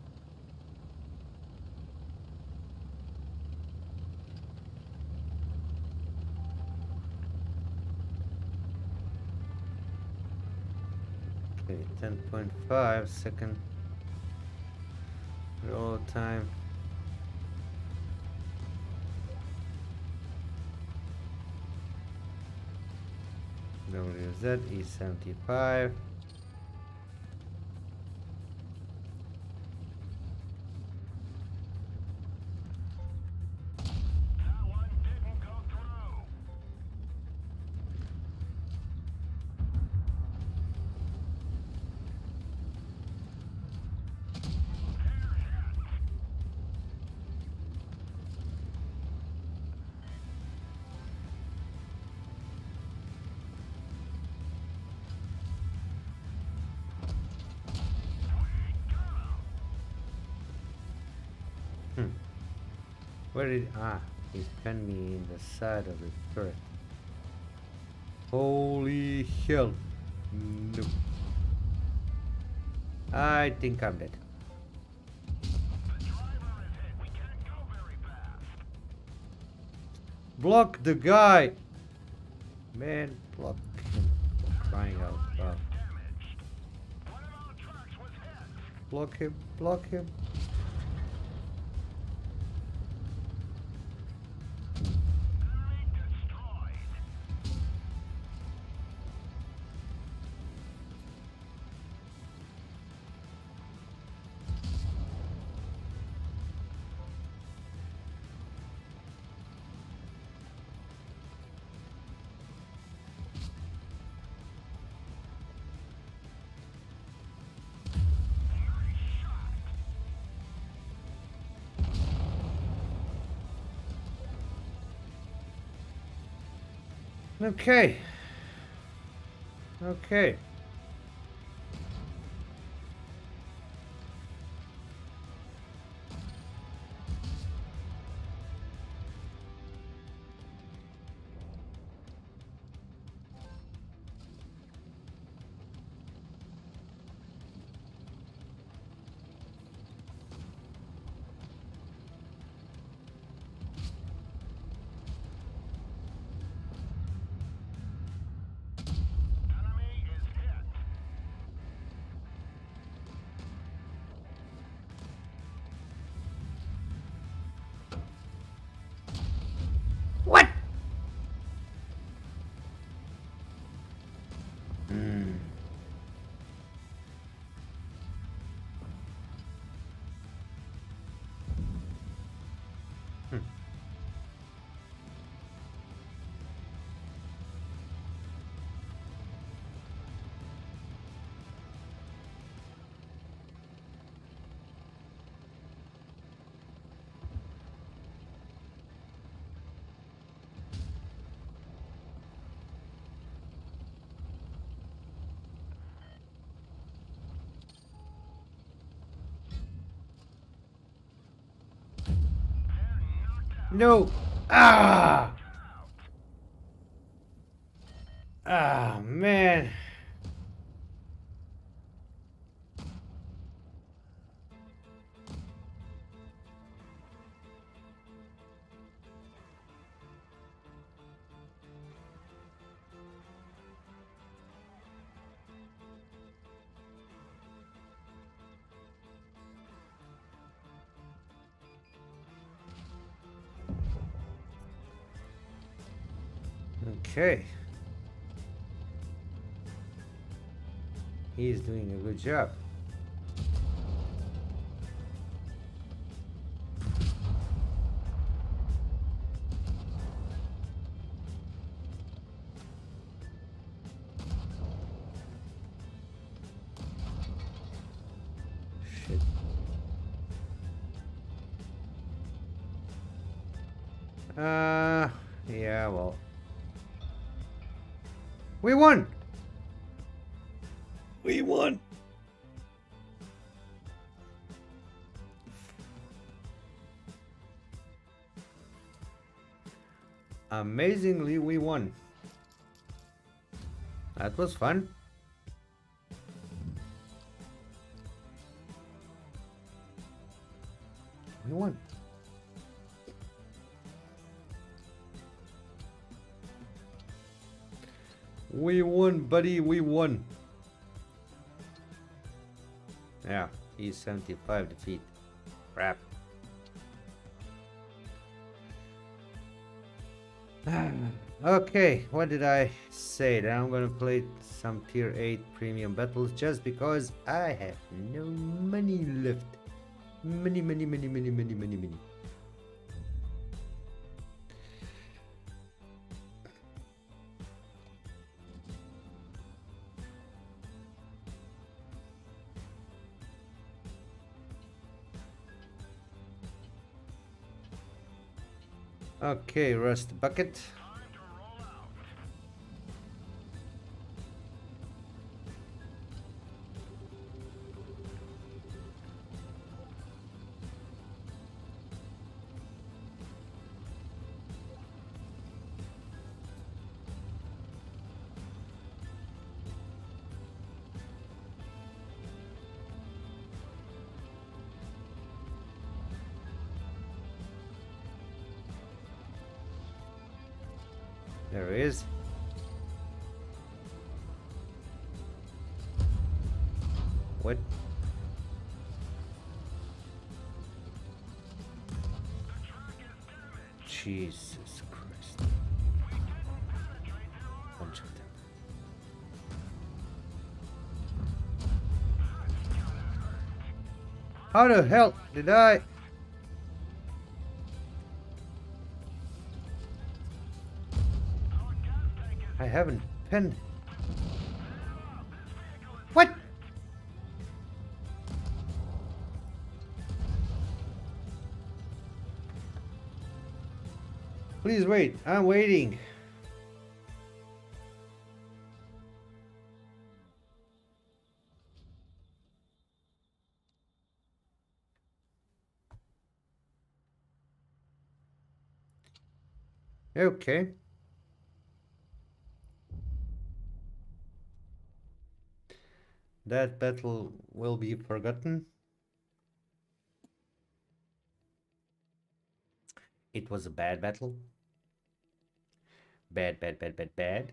Okay, ten point five second reload time. W Z E seventy-five. Hmm. Where did ah? He pinned me in the side of the turret. Holy hell! No. I think I'm dead. Block the guy! Man, block him. Crying out loud. block him, block him. Enemy destroyed. Okay. Okay. Enemy is hit. What? Hmm. Hmm. No. Ah. Ah, man. Okay. He's doing a good job. Shit. Uh, yeah, well. We won! We won! Amazingly, we won. That was fun. We won. We won, buddy, we won. Yeah, he's seventy-five defeat. Crap. Okay, what did I say? That I'm gonna play some tier eight premium battles just because I have no money left. Money, money, money, money, money, money, money. Okay, Rust Bucket. Time to roll out. There he is. What? Jesus Christ. Bunch of them. How the hell did I? I haven't pinned. What? Please wait. I'm waiting. Okay. That battle will be forgotten. It was a bad battle. Bad, bad, bad, bad, bad.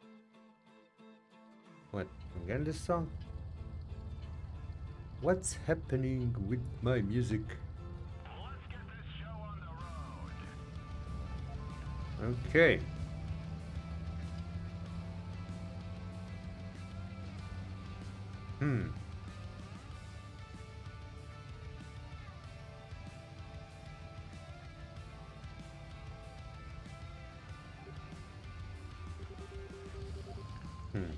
What? Again this song? What's happening with my music? Let's get this show on the road. Okay. Hmm. Hmm.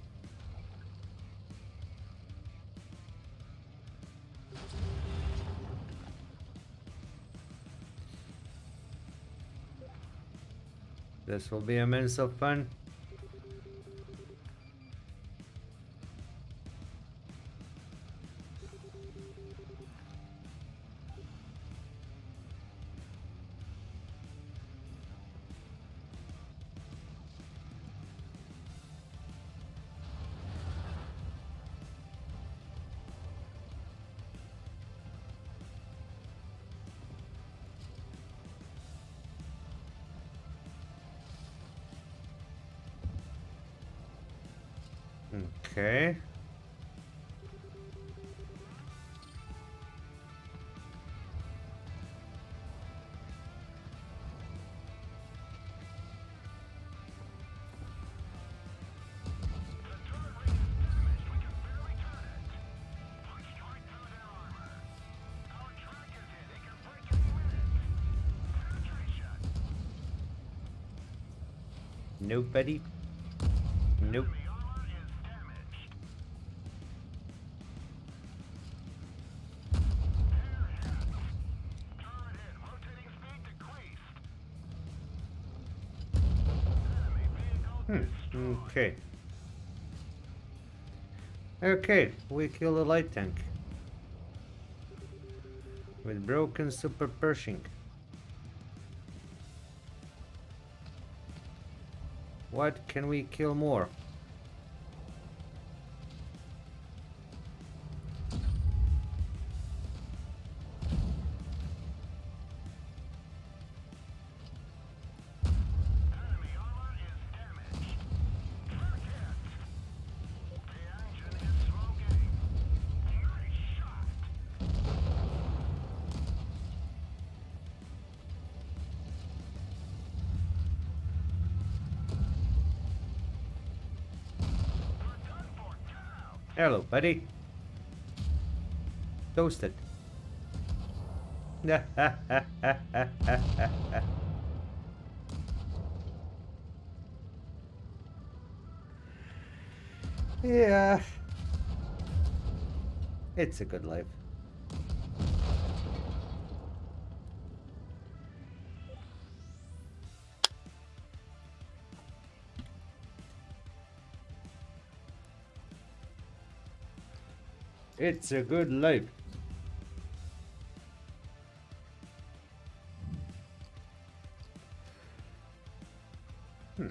This will be immense of fun. Okay. Nobody. Nope. Hmm. Okay. Okay, we kill a light tank with broken super Pershing. What can we kill more? Hello, buddy. Toasted. Yeah. It's a good life. It's a good life. Hmm.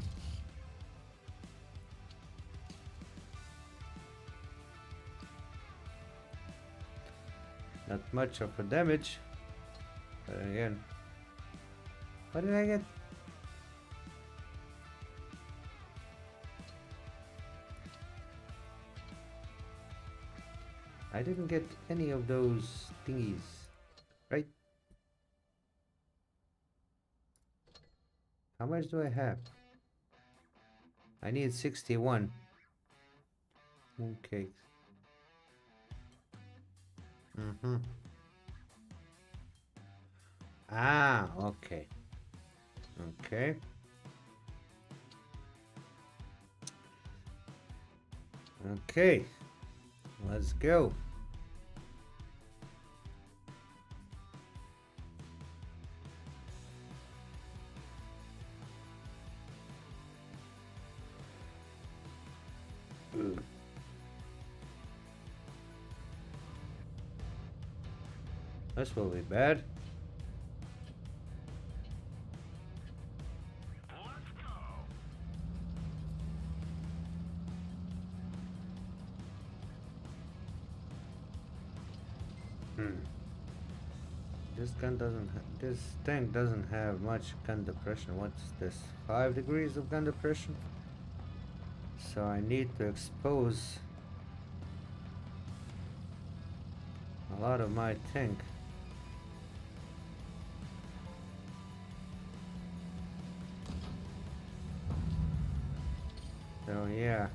Not much of a damage. But again. What did I get? I didn't get any of those thingies, right? How much do I have? I need sixty-one. Mooncakes. Mm-hmm. Ah, okay. Okay. Okay. Let's go. Mm. This will be bad. Let's go. Hmm. This gun doesn't. Ha this tank doesn't have much gun depression. What's this? Five degrees of gun depression. So I need to expose a lot of my tank. So yeah.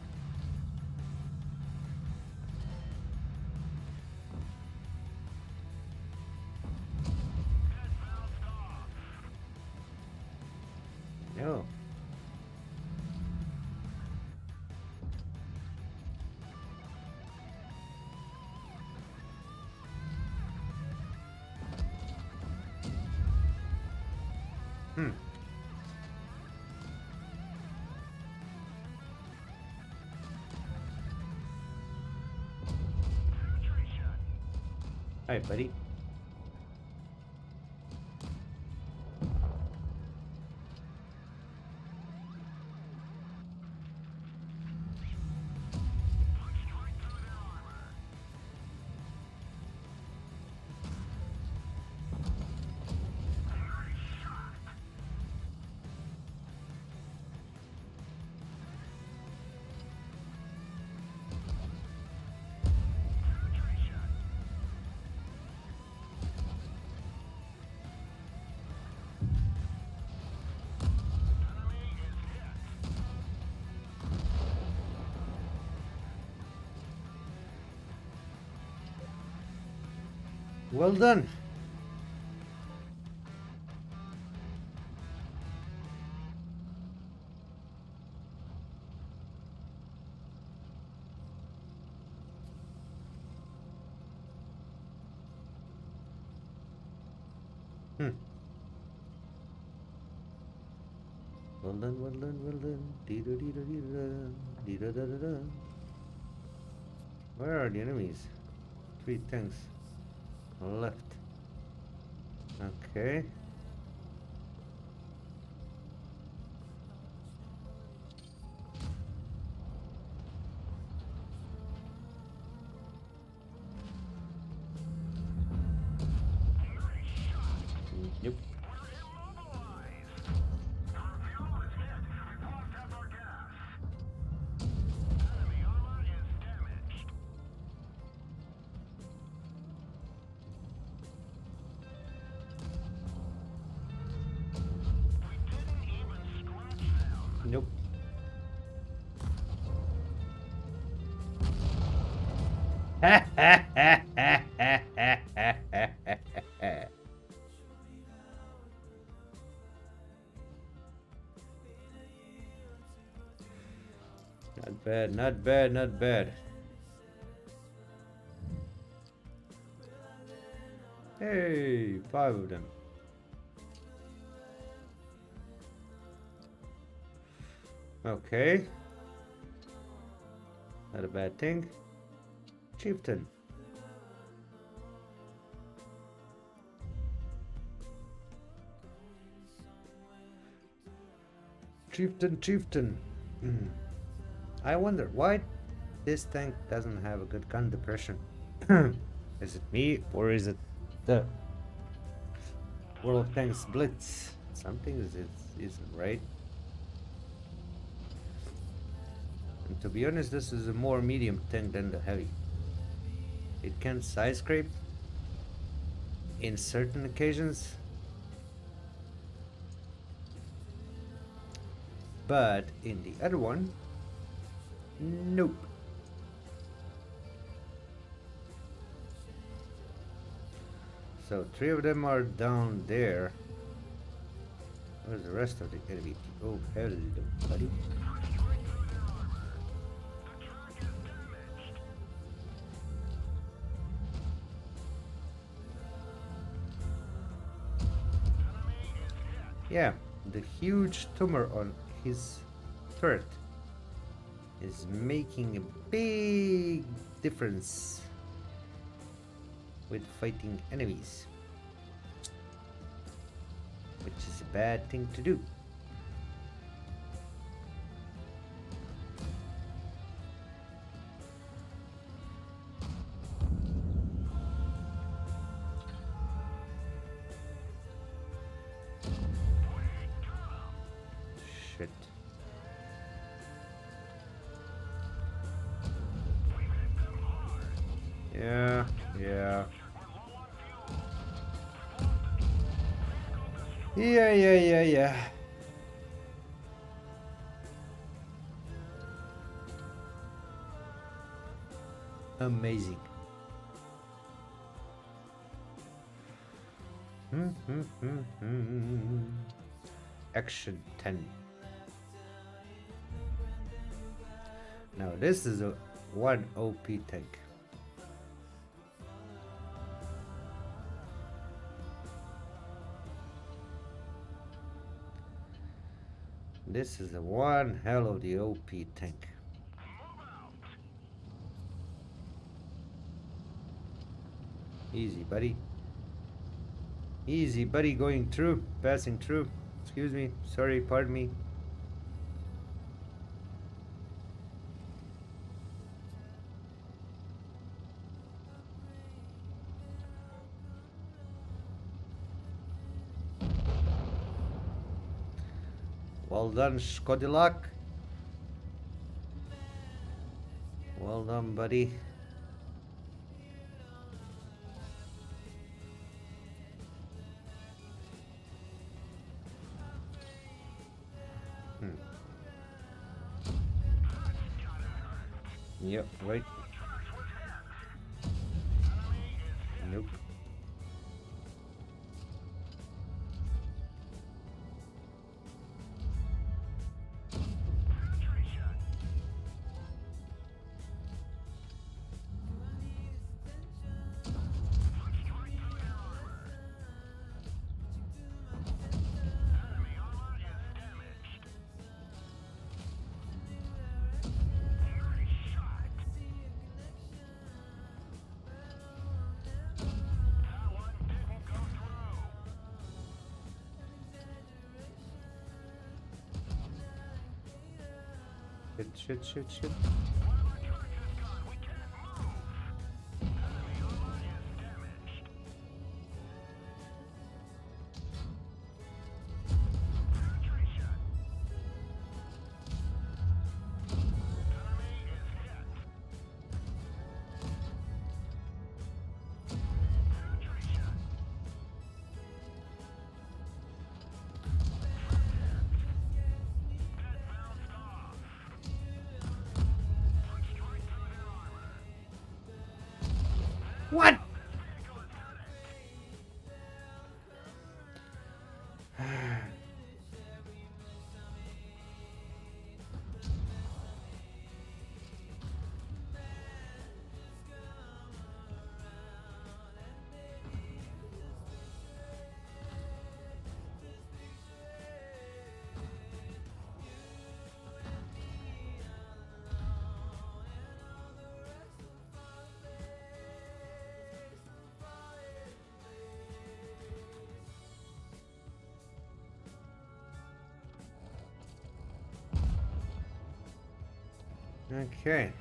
No. Hmm. Penetration. Hi, buddy. Punched right through their armor. Nice shot. Penetration. Enemy is hit. Well done. Hmm. Well done, well done, well done. Dee-da, dee-da, dee-da, dee-da, da, da, da. Where are the enemies? Three tanks left. Okay. Yep. Immobilize. Our fuel is hit. We've lost half our gas. Enemy armor is damaged. We didn't even scratch them. Nope. Not bad, not bad, not bad. Hey, five of them. Okay. Not a bad thing. Chieftain. Chieftain, chieftain. Mm. I wonder why this tank doesn't have a good gun depression. Is it me or is it the World of Tanks Blitz? Something is it isn't right. And to be honest, this is a more medium tank than the heavy. It can side scrape in certain occasions. but in the other one, nope. So three of them are down there. Where's the rest of the enemy? Oh, hello, buddy. Yeah, the huge tumor on his turret is making a big difference with fighting enemies, which is a bad thing to do. Shit. Yeah, yeah. Yeah, yeah, yeah, yeah. Amazing. Hmm, hmm, hmm, hmm. Action ten. Now this is a one O P tank. This is a one hell of the O P tank. Easy, buddy. Easy, buddy, going through, passing through. Excuse me, sorry, pardon me. Well done, Skodilak. Well done, buddy. Hmm. Yep, right. Nope. Shit, shit, shit, shit. What? Okay.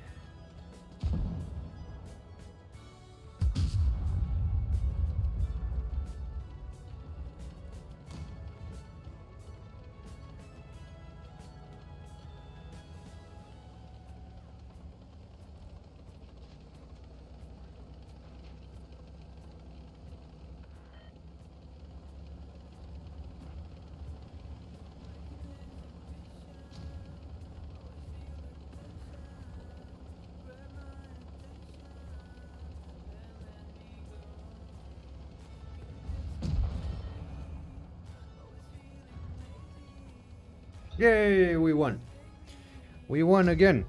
Yay, we won. We won again.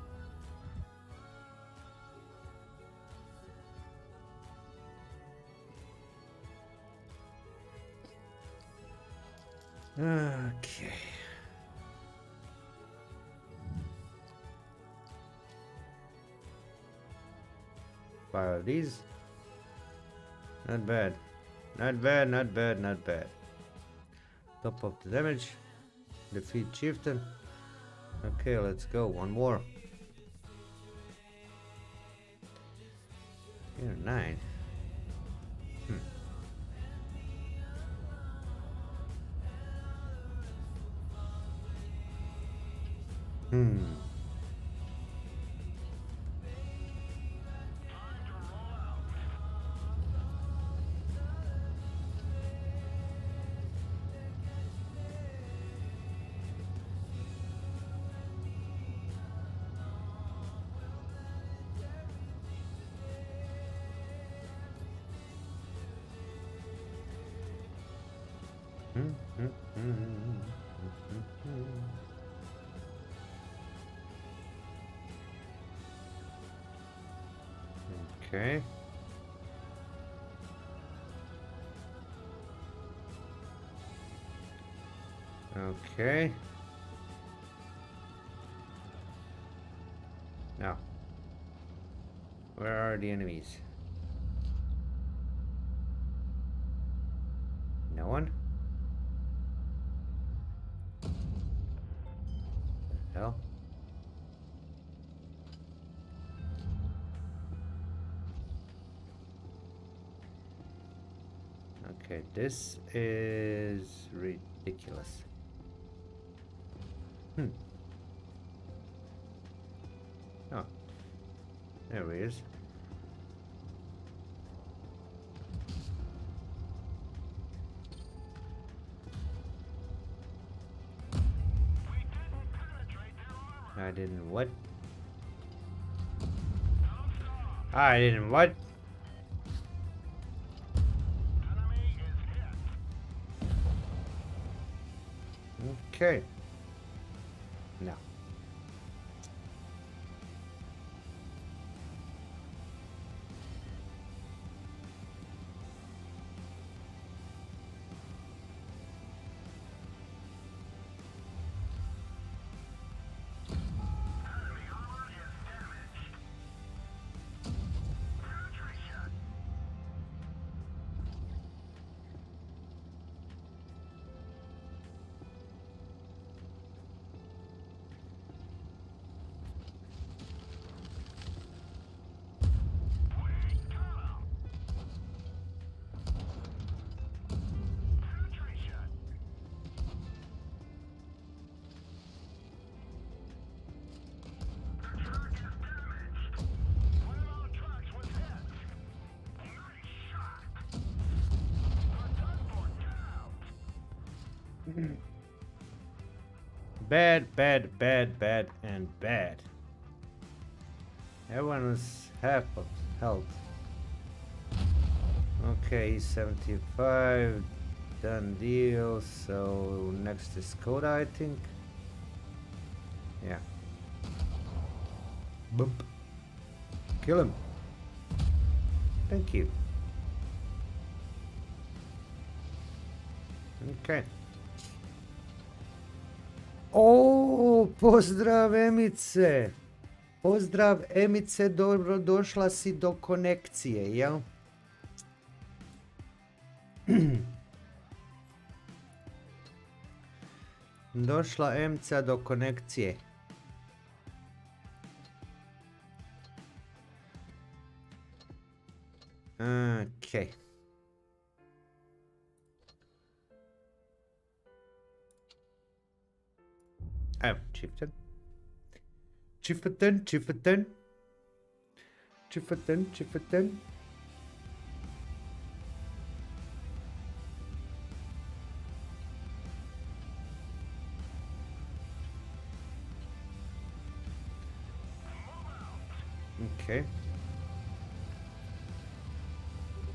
Okay. Five of these. Not bad. Not bad, not bad, not bad. Top of the damage. Defeat chieftain. Okay, let's go. One more. Here, nine. Hmm. Hmm. Okay. Okay. Now, where are the enemies? No one? The hell? Okay, this is ridiculous. Hmm. Oh, there he is. I didn't what? I didn't what? Okay. No. Bad, bad, bad, bad, and bad. Everyone is half of health. Okay, seventy-five. Done deal. So next is Coda, I think. Yeah. Boop. Kill him. Thank you. Okay. O, pozdrav Emice. Pozdrav Emice, dobro došla si do konekcije, jel? Došla Emca do konekcije. Okay. Oh, chieftain. Chieftain, chieftain. Chieftain, chieftain. Okay.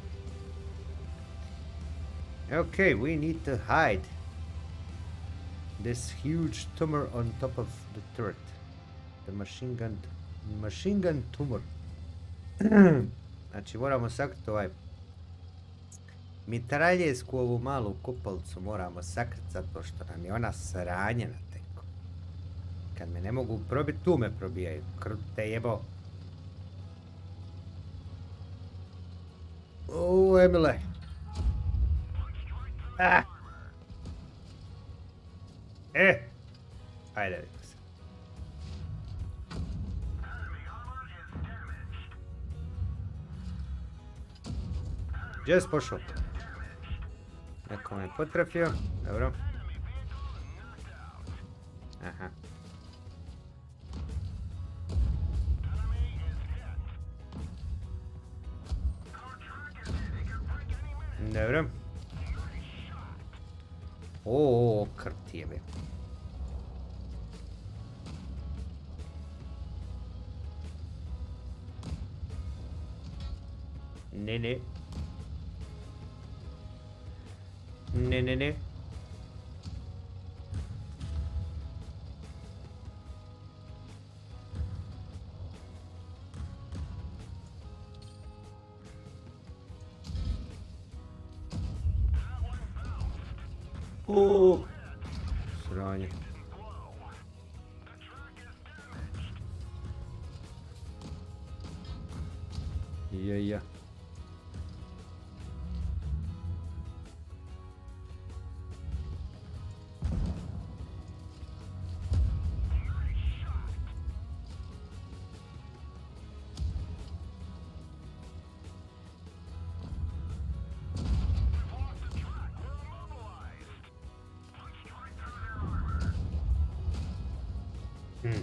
Okay, we need to hide. this huge tumor on top of the turret. The machine gun, machine gun tumor. Znači moramo sakriti ovaj mitraljesku ovu malu kupolcu moramo sakriti zato što nam je ona sranjena teko. Kad me ne mogu probiti, tu me probijaju. Krute jebo. O, Emile. Ah. E. Ajde, vidimo se. Gdje si pošao? Neko me potrafio. Dobro. Aha. Dobro. O, krt jebe. Ne, ne. Ne, ne, ne. O, sranje. Je, ja. Hmm.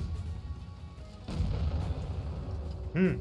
Hmm.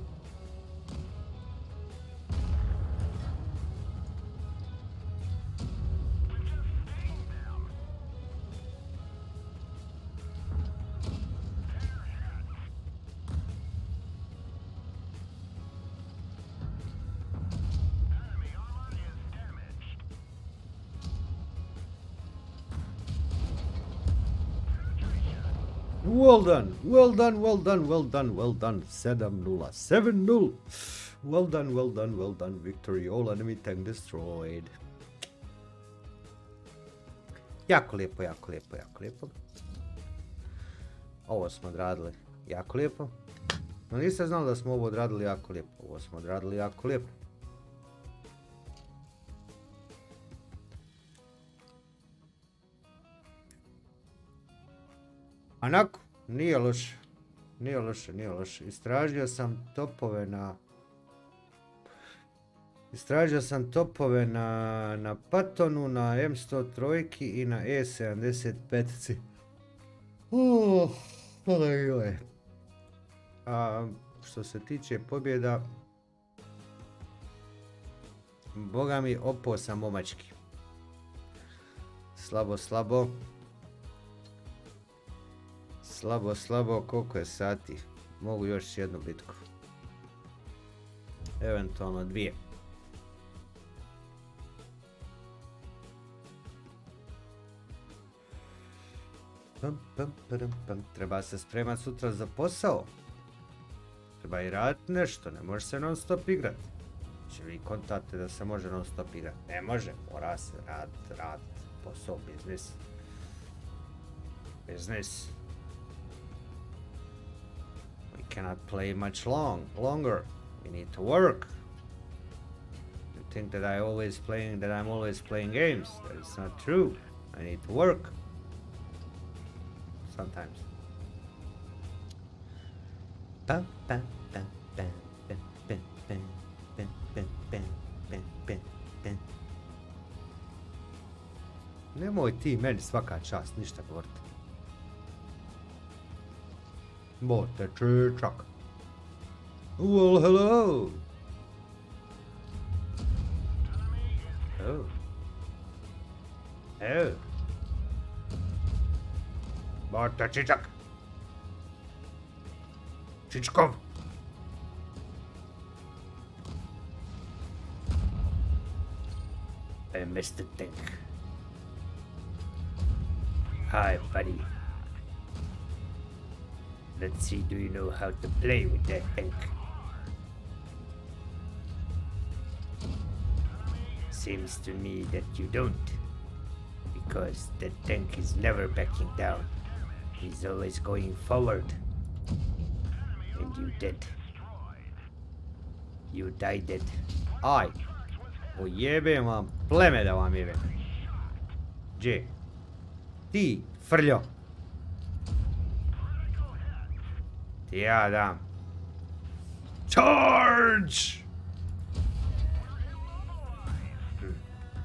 Well done, well done, well done, well done, well done. sedam nula, sedam nula. Well done, well done, well done. Victory, all enemy tank destroyed. Jako lijepo, jako lijepo, jako lijepo. Ovo smo odradili jako lijepo. No nisam znao da smo ovo odradili jako lijepo. Ovo smo odradili jako lijepo. Onako, nije loše. Nije loše, nije loše. Istražio sam topove na... Istražio sam topove na, na Pattonu, na M sto tri i na E sedamdeset pet. Oh, oj. A što se tiče pobjeda, boga mi opao sam momački. Slabo, slabo. Slabo, slabo, koliko je sati? Mogu još jednu bitku. Eventualno dvije. Pam, pam, pam, pam. Treba se spremat sutra za posao. Treba i raditi nešto, ne može se non stop igrat. Če vi kontate da se može non stop igrat? Ne može, mora se raditi, raditi. Posao, biznis. Biznis. We cannot play much long, longer. We need to work. You think that I always playing, that I'm always playing games. That is not true. I need to work. Sometimes. Bam, bam, bam, bam, bam, bam, bam, bam, bam, bam, bam, bam, bam. Nemoj ti meni svaka čast ništa govoriti. Bote čičak. Well, hello. Oh. Oh. Bote čičak. Čičkov. I missed the thing. Hi, buddy. Let's see, do you know how to play with that tank? Seems to me that you don't. Because the tank is never backing down. He's always going forward. And you dead. You died dead. Aj! Ujebem vam pleme da vam jebem. Gdje? Ti, frljo. Ti ja dam. Charge! Hmm.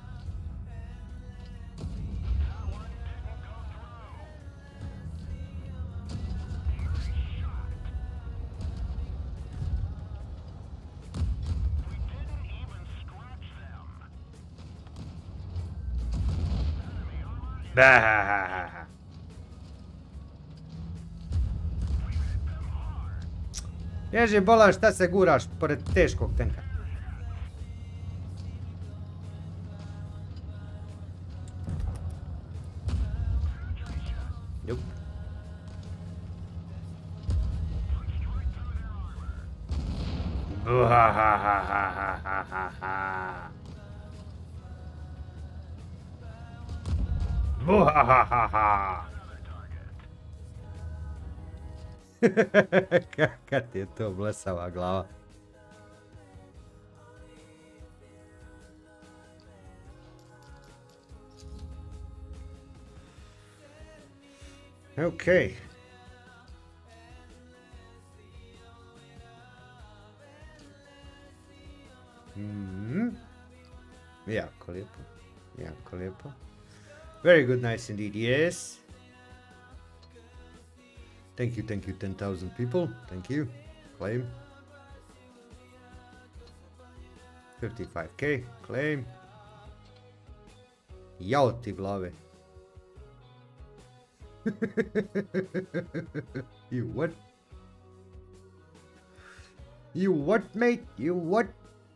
Bahahaha. Bježi bola, šta se guraš pored teškog tenka? Jup. Buhahahahahahaha. Buhahahaha. Kakva ti je to blesava glava. Okay. Mm-hmm. Jako lijepo. Jako lijepo. Very good, nice indeed, yes. Thank you, thank you, ten thousand people. Thank you. Claim. fifty-five K. Claim. Jao ti glave. You what? You what, mate? You what?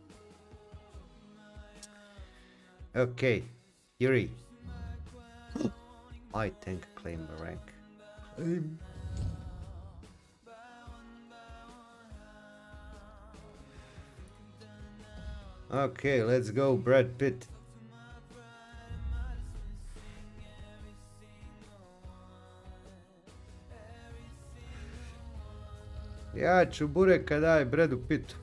Okay. Yuri. I think claim the rank. Claim. Okay, let's go, Brad Pitt. Ja ću bureka daj Bradu Pittu.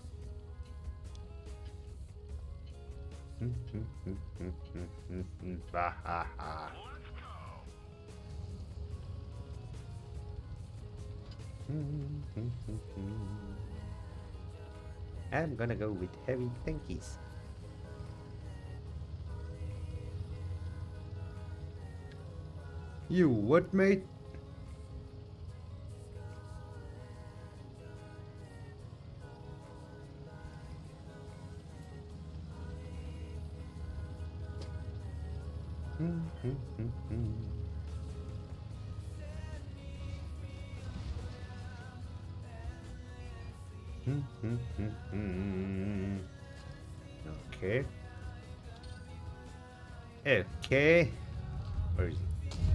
I'm gonna go with heavy tankies. You what, mate? Okay. Okay. Where is he?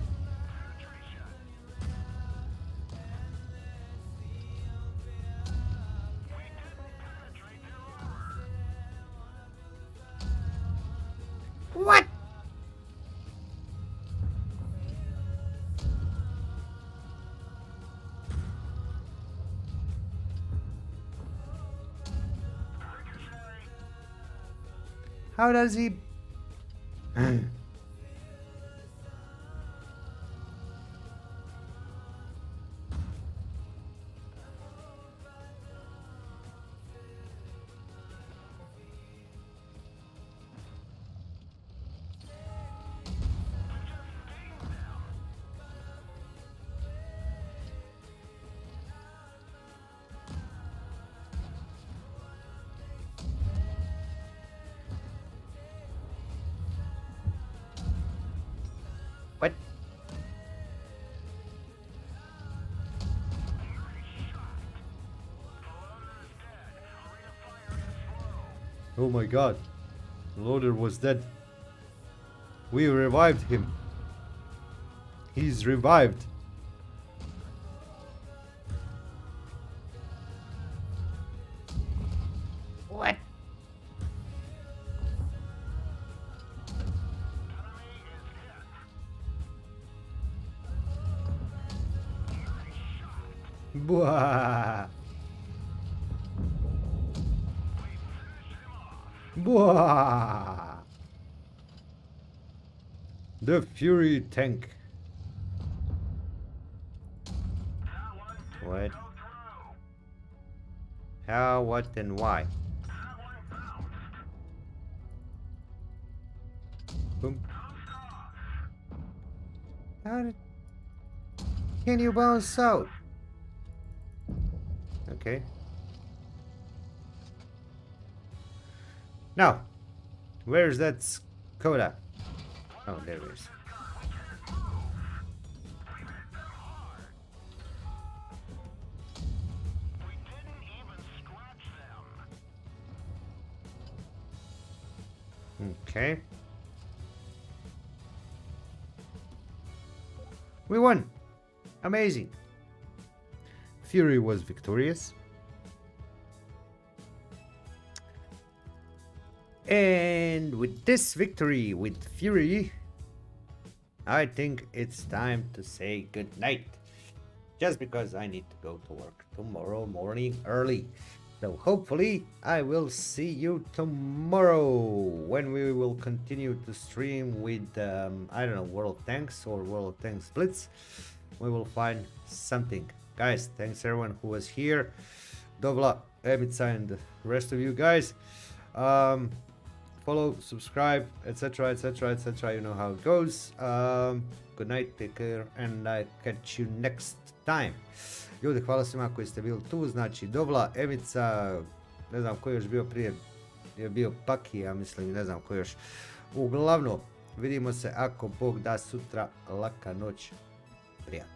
What? How does he? What? Oh my god. The loader was dead. We revived him. He's revived. What? Bwah. Bwah. The Fury tank. What? How, what, and why? Boom. How did... Can you bounce out? Okay. Now, where's that Skoda? Oh, there it is. Okay. We won! Amazing! Fury was victorious. And with this victory with Fury, I think it's time to say good night. Just because I need to go to work tomorrow morning early. So hopefully I will see you tomorrow when we will continue to stream with, um, I don't know, World of Tanks or World of Tanks Blitz. We will find something. Guys, thanks everyone who was here. Dovla, Emica, and the rest of you guys. Um, follow, subscribe, etc, etc, etc. You know how it goes. Um, good night, take care, and I catch you next time. Ljudi, hvala svima koji ste bili tu, znači Dovla, Emica, ne znam ko je još bio prije, je bio Paki, ja mislim, ne znam ko još. Uglavnom, vidimo se ako Bog da sutra, laka noć, prijatno.